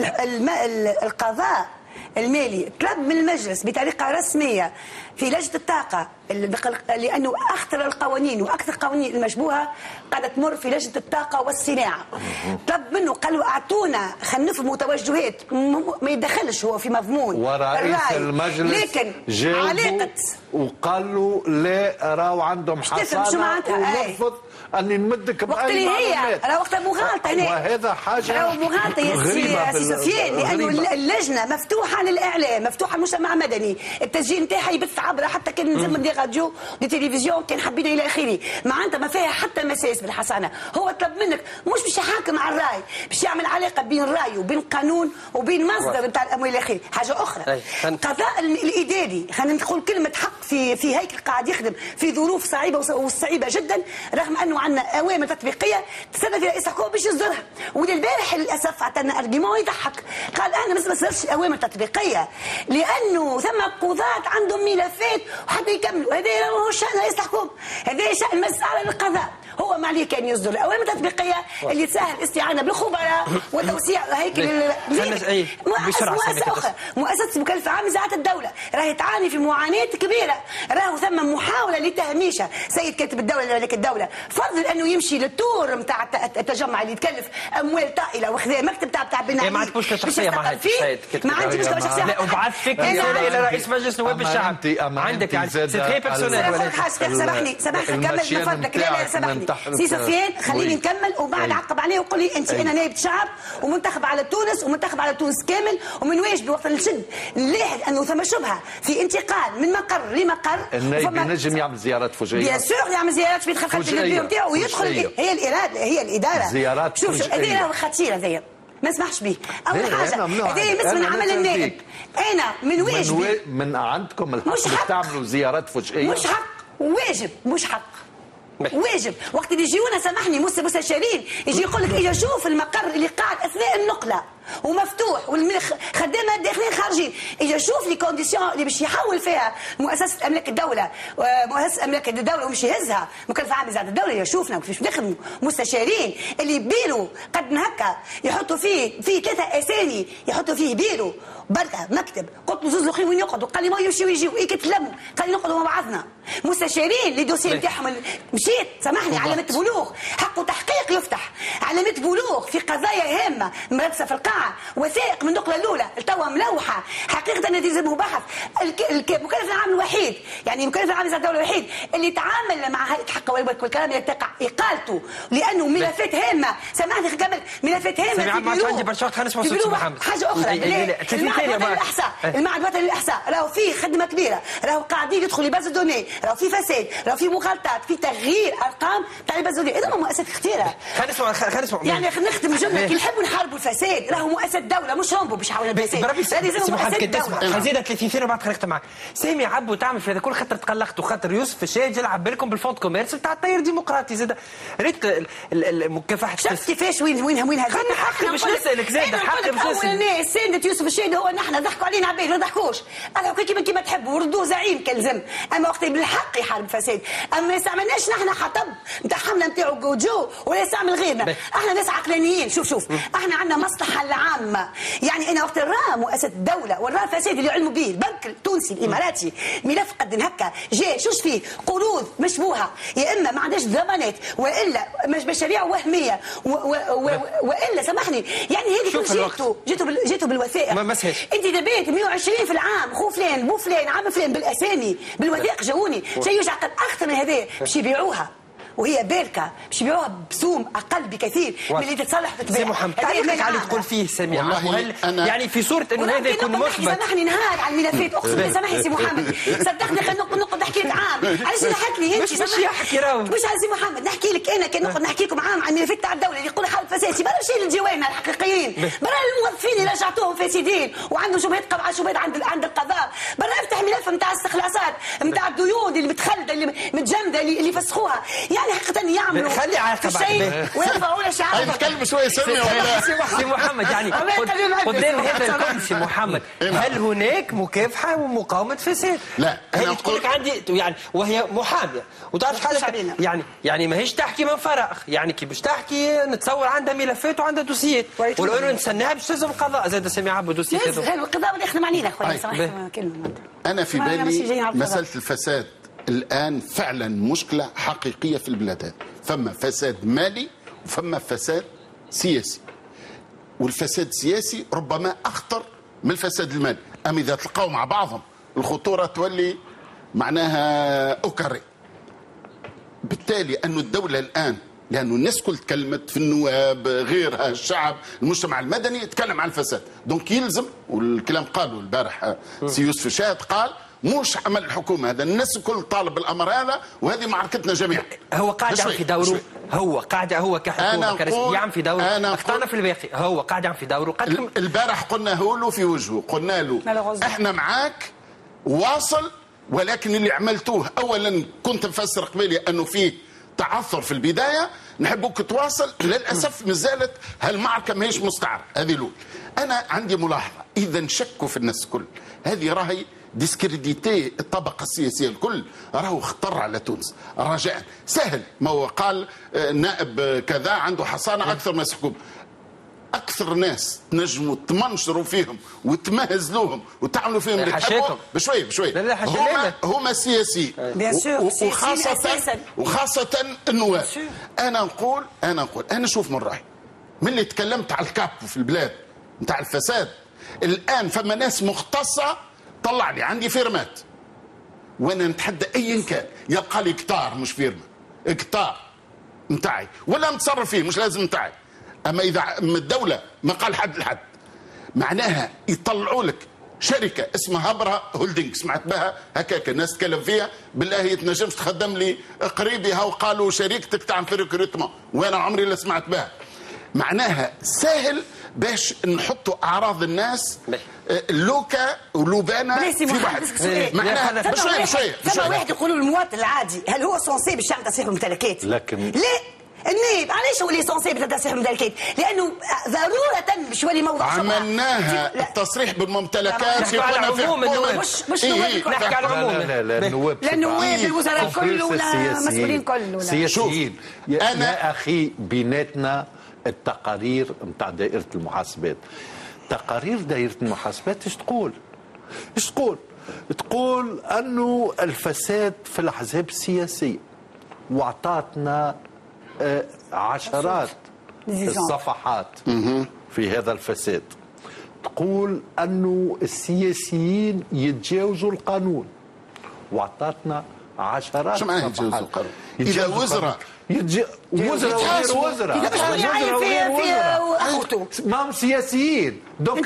[SPEAKER 12] القضاء المالي طلب من المجلس بطريقه رسميه في لجنه الطاقه، لانه اخطر القوانين واكثر القوانين المشبوهه قاعده تمر في لجنه الطاقه والصناعه. طلب منه قالوا اعطونا خلينا نفهموا توجهات، ما يدخلش هو في مضمون
[SPEAKER 3] ورئيس المجلس
[SPEAKER 12] لكن
[SPEAKER 3] علاقه وقال له لا راهو عندهم حصانه ونرفض اني نمدك باي معلومات.
[SPEAKER 12] راه وقتها مغالطه هنا،
[SPEAKER 3] وهذا حاجه
[SPEAKER 12] راه مغالطه يا سي سفيان، لانه اللجنه مفتوحه للاعلام، مفتوحه للمجتمع المدني، التسجيل نتاعها يبث عبر حتى كان نزل دي راديو دي تلفزيون كان حبينا الى اخره، معناتها ما فيها حتى مساس بالحصانه. هو طلب منك مش باش يحاكم على الراي، باش يعمل علاقه بين الراي وبين القانون وبين مصدر نتاع الاموال الى اخره. حاجه اخرى القضاء الاداري، خلينا نقول كلمه حق في هيكل قاعد يخدم في ظروف صعيبه وصعيبه جدا، رغم انه عندنا اوامر تطبيقيه تسنى في رئيس الحكومه باش يصدرها. والبارح للاسف عطانا ارجيمون يضحك، قال انا ما صدرتش اوامر تطبيقيه لانه ثم قضاة عندهم ملفات وحتى يكملوا. هذا هو شان رئيس الحكومه، هذا شان مجلس اعلى للقضاء. هو ما عليه كان يصدر الاوامر التطبيقيه اللي تسهل الاستعانه بالخبراء وتوسيع هيكل مؤسسه اخرى، مؤسسه مكلفه عامه زعامه الدوله راهي تعاني في معاناه كبيره. راهو ثم محاوله لتهميشها سيد كاتب الدوله لملك الدوله، فضل انه يمشي للتور نتاع التجمع اللي يتكلف اموال طائله وخذا مكتب تاع بناء.
[SPEAKER 2] ما عندكش مشكله شخصيه مع هذا السيد
[SPEAKER 12] ما عندي مشكله شخصيه.
[SPEAKER 2] لا وبعث فيك رساله الى رئيس مجلس نواب الشعب. عندك يعني سي تري بيرسونيل.
[SPEAKER 12] سامحني كمل من فضلك. لا سامحني سي سفيان خليني نكمل وبعد عقب عليه وقول لي انت انا نائب شعب ومنتخب على تونس ومنتخب على تونس كامل ومن واجبي وقت نشد نلاحظ انه ثم شبهه في انتقال من مقر لمقر.
[SPEAKER 3] النائب ينجم يعمل زيارات فجائيه.
[SPEAKER 12] بيان سور يعمل زيارات بيدخل خلف البيو نتاعو ويدخل. هي الاراده هي الاداره.
[SPEAKER 3] زيارات
[SPEAKER 12] شوف هذا راهو خطير هذايا ما اسمحش به. اول حاجه هذا يمس من عمل النائب. انا من واجبي
[SPEAKER 3] من عندكم الحق تعملوا زيارات فجائيه.
[SPEAKER 12] مش حق واجب مش حق واجب. وقت اللي يجيونا سامحني مستشارين يجي يقول لك اجي شوف المقر اللي قاعد اثناء النقله ومفتوح والخدامه داخلين خارجين اجي شوف لي كونديسيون اللي باش يحول فيها مؤسسه املاك الدوله مؤسسه املاك الدوله ومش يهزها مكلف عام بزعل الدوله يشوفنا كيفاش نخدموا مستشارين اللي بيرو قد هكا يحطوا فيه 3 اسامي يحطوا فيه بيرو بركه مكتب قلت له زوز الاخرين وين يقعدوا قال لي ما يمشيوا يجيوا ايه كتلموا قال لي نقعدوا مع بعضنا مستشارين اللي دوسي نتاعهم مشيت سامحني علامه بلوغ حقه تحقيق يفتح علامه بلوغ في قضايا هامه مركزه في القاعه وثائق من النقله الاولى توا ملوحه حقيقه نتيجه بحث مكلف العام الوحيد يعني مكلف العام الدوله الوحيد اللي تعامل مع هيئه حق والكلام يتقع اقالته لانه ملفات هامه سامحني كمل ملفات هامه
[SPEAKER 2] في عندي برشا خلينا نسمعوا صوت محمد.
[SPEAKER 12] حاجه اخرى المعهد الوطني للاحصاء راهو فيه خدمه كبيره راهو قاعدين يدخلوا لباز دوني راهو في فساد راهو في مغالطات في تغيير ارقام تاع لباز دوني اذا مؤسسات خطيره.
[SPEAKER 2] خلينا نسمع
[SPEAKER 12] يعني نختم جمله كي نحبوا نحاربوا الفساد راهو مؤسسه دوله مش رومبو باش يحاولوا الفساد هذه مؤسسه دوله.
[SPEAKER 2] زيد 30 ثانيه وبعد خلينا نختم معك. سامي عبو تعمل في هذا كل خاطر تقلقتوا خاطر يوسف الشاهد يلعب بالكم بالفوند كوميرس بتاع التيار الديمقراطي زاد ريت مكافحه.
[SPEAKER 12] شفت كيفاش وين هذا
[SPEAKER 2] حقي باش نسالك زاد حقي باش نسالك.
[SPEAKER 12] الناس ساندة يوسف الشاهد هو نحن ضحكوا علينا عباد ما ضحكوش انا كيما تحبوا وردوه زعيم كالزم اما وقت بالحق يحارب الفساد اما ما استعملناش نحن حطب نتاع حمله نتاعو جوجو ولا يستعمل غيرنا احنا ناس عقلانيين. شوف احنا عندنا مصلحه العامه يعني انا وقت نرى مؤسسه الدوله ونرى الفساد اللي علموا به البنك التونسي الاماراتي ملف قد هكا جاي شوش فيه قروض مشبوهه يا اما ما عندهاش ضمانات والا مشاريع وهميه والا سامحني يعني هذه جيتوا بالوثائق انت دبيت 120 في العام خو فلان بو فلان عام فلان بالاسامي بالوثائق جاوني شيء يعقد اكثر من هذا باش يبيعوها وهي باركه باش يبيعوها بسوم اقل بكثير من اللي تتصلح وتتباع.
[SPEAKER 2] سي محمد تعليقك على اللي تقول فيه سامي وهل يعني في صوره انه هذا يكون مثبت.
[SPEAKER 12] سامحني نهار على الملفات اقسم بالله سامحني سي محمد صدقني خلينا نقعد نحكي لك عام علاش ضحكني انت
[SPEAKER 2] مش يحكي راهو
[SPEAKER 12] مش على سي محمد نحكي لك انا كان نقعد نحكي لكم عام على الملفات تاع الدوله اللي يقول حال فساد برا شيء الجوانه الحقيقيين برا الموظفين اللي رجعتوهم فاسدين وعندهم شبهات قمع شبهات عند القضاء برا افتح ملف نتاع استخلاصات نتاع الديون اللي متخلده اللي متجمده اللي فسخوها يعني حقيقه يعملوا
[SPEAKER 2] خلي على
[SPEAKER 12] شيء ويرفعوا شعار
[SPEAKER 11] نتكلم شويه سامي ولا
[SPEAKER 2] سي محمد يعني قدام هذا الكل سي محمد هل هناك مكافحه ومقاومه فساد؟
[SPEAKER 11] لا
[SPEAKER 2] انا نقول لك عندي يعني وهي محاميه وتعرف حاجه يعني ماهيش تحكي من فراغ يعني كي باش تحكي نتصور عندها ملفات وعندها دوسيات والان نستناها باش تلزم القضاء زاد سامي عبو دوسيات
[SPEAKER 12] القضاء يخدم علينا خويا كلمه.
[SPEAKER 11] انا في بالي مساله الفساد الآن فعلا مشكلة حقيقية في البلاد هذه فما فساد مالي وفما فساد سياسي والفساد السياسي ربما أخطر من الفساد المالي أما إذا تلقاو مع بعضهم الخطورة تولي معناها أكري بالتالي أن الدولة الآن لأنه الناس كل تكلمت في النواب غيرها الشعب المجتمع المدني يتكلم عن الفساد دونك يلزم والكلام قالوا البارح سي يوسف الشاهد قال مش عمل الحكومه هذا الناس الكل طالب بالامر هذا وهذه معركتنا جميعا.
[SPEAKER 2] هو قاعد يعمل في دوره هو كحكومه يعمل في دوره اختارنا في الباقي هو قاعد يعمل في دوره
[SPEAKER 11] البارح قلنا له في وجهه قلنا له احنا معاك واصل ولكن اللي عملتوه اولا كنت مفسر قبيلي انه فيه تعثر في البدايه نحبوك تواصل للاسف مازالت هالمعركه ماهيش مستعره هذه الاولى. انا عندي ملاحظه اذا شكوا في الناس الكل هذه راهي ديسكريديتي الطبقة السياسية الكل راهو خطر على تونس رجاء سهل ما هو قال نائب كذا عنده حصانة أكثر من الحكومة أكثر ناس تنجموا تمنشروا فيهم وتمهزلوهم وتعملوا فيهم اللي تحبوا بشوي هما سياسيين وخاصة النواب. أنا نقول أنا نشوف من رأيي من اللي تكلمت على الكابو في البلاد نتاع الفساد الآن فما ناس مختصة طلع لي عندي فيرمات وانا نتحدى ايا كان يبقى لي كتار مش فيرما كتار نتاعي ولا نتصرف فيه، مش لازم نتاعي. اما اذا من الدوله ما قال حد لحد، معناها يطلعوا لك شركه اسمها هبره هولدينغ، سمعت بها هكاك الناس تتكلم فيها، بالله تنجمش تخدم لي قريبي هاو قالوا شركتك تعمل في ريكروتمون، وانا عمري لا سمعت بها. معناها سهل باش نحطوا اعراض الناس لوكا ولوبانا في واحد.
[SPEAKER 12] معناها
[SPEAKER 11] بشويه
[SPEAKER 12] واحد يقولوا المواطن العادي هل هو سونسي باش يعمل تصحيح ممتلكات؟
[SPEAKER 3] لكن
[SPEAKER 12] لا، النائب علاش هو اللي سونسي بالتصريح بالممتلكات؟ لانه ضروره باش يولي موضوع
[SPEAKER 11] عملناها التصريح بالممتلكات يكون في حكومه
[SPEAKER 12] مش
[SPEAKER 2] نحكي على العموم.
[SPEAKER 3] لا النواب
[SPEAKER 12] الوزراء كله ولا مسؤولين كله.
[SPEAKER 3] سياسيين انا اخي بيناتنا التقارير نتاع دائره المحاسبات. تقارير دائره المحاسبات ايش تقول؟ ايش تقول؟ تقول انه الفساد في الاحزاب السياسيه، واعطتنا عشرات الصفحات في هذا الفساد. تقول انه السياسيين يتجاوزوا القانون، واعطتنا عشرات
[SPEAKER 11] شو معنى يتجاوزوا القانون؟ اذا وزراء
[SPEAKER 3] وزراء وغير وزراء ما هم سياسيين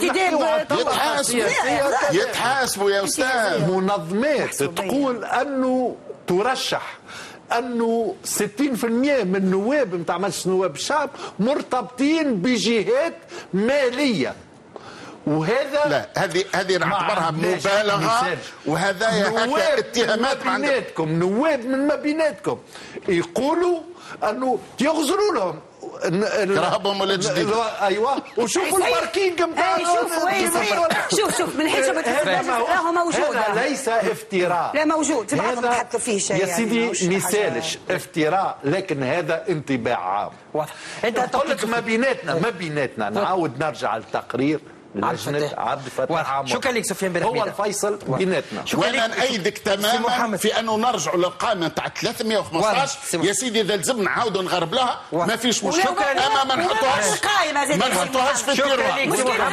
[SPEAKER 11] يتحاسبوا يا استاذ.
[SPEAKER 3] منظمات تقول انه ترشح انه 60% من نواب نتاع مجلس نواب الشعب مرتبطين بجهات ماليه، وهذا
[SPEAKER 11] لا هذه نعتبرها مبالغه، وهذا هكا اتهامات
[SPEAKER 3] بيناتكم. نواب من ما بيناتكم يقولوا انه يغزروا لهم
[SPEAKER 11] كرهبهم ولا جديد.
[SPEAKER 3] ايوه وشوفوا الباركينج نتاعهم.
[SPEAKER 12] شوف من حيث راهو موجود.
[SPEAKER 3] هذا ليس افتراء،
[SPEAKER 12] لا موجود هذا حتى فيه شيء
[SPEAKER 3] يا سيدي مثالش افتراء، لكن هذا انطباع عام. انت تقول لك ما بيناتنا نعاود نرجع للتقرير لجنة عبد الفتاح عامر.
[SPEAKER 2] شكرا لك سفيان بن حميدة.
[SPEAKER 3] هو الفيصل بيناتنا.
[SPEAKER 11] وانا نأيدك تماما في انه نرجعوا للقائمه نتاع 315 يا سيدي. اذا لازم نعاودوا نغرب لها ما فيش مشكل، اما ما نحطوهاش في التيروا.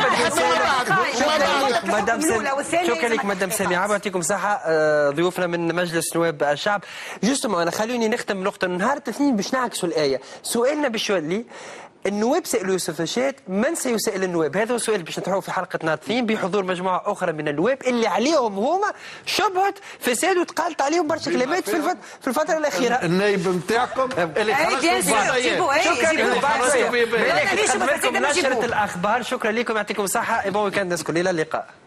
[SPEAKER 2] شكرا لك مدام سامي عامر، يعطيكم صحة ضيوفنا من مجلس نواب الشعب. جوستومون انا خلوني نختم نقطة. نهار الاثنين باش نعكسوا الآية. سؤالنا باش يولي النواب سألوا يوسف الشات من سيسأل النواب؟ هذا هو السؤال باش نطرحوه في حلقة نهار الاثنين بحضور مجموعة أخرى من النواب اللي عليهم هما شبهة فساد وتقالت عليهم برشا كلمات في الفترة الأخيرة.
[SPEAKER 3] النائب نتاعكم اللي
[SPEAKER 2] شكرا لكم نشرة الأخبار. شكرا لكم، يعطيكم صحة. بون ويكاند الناس كل. إلى اللقاء.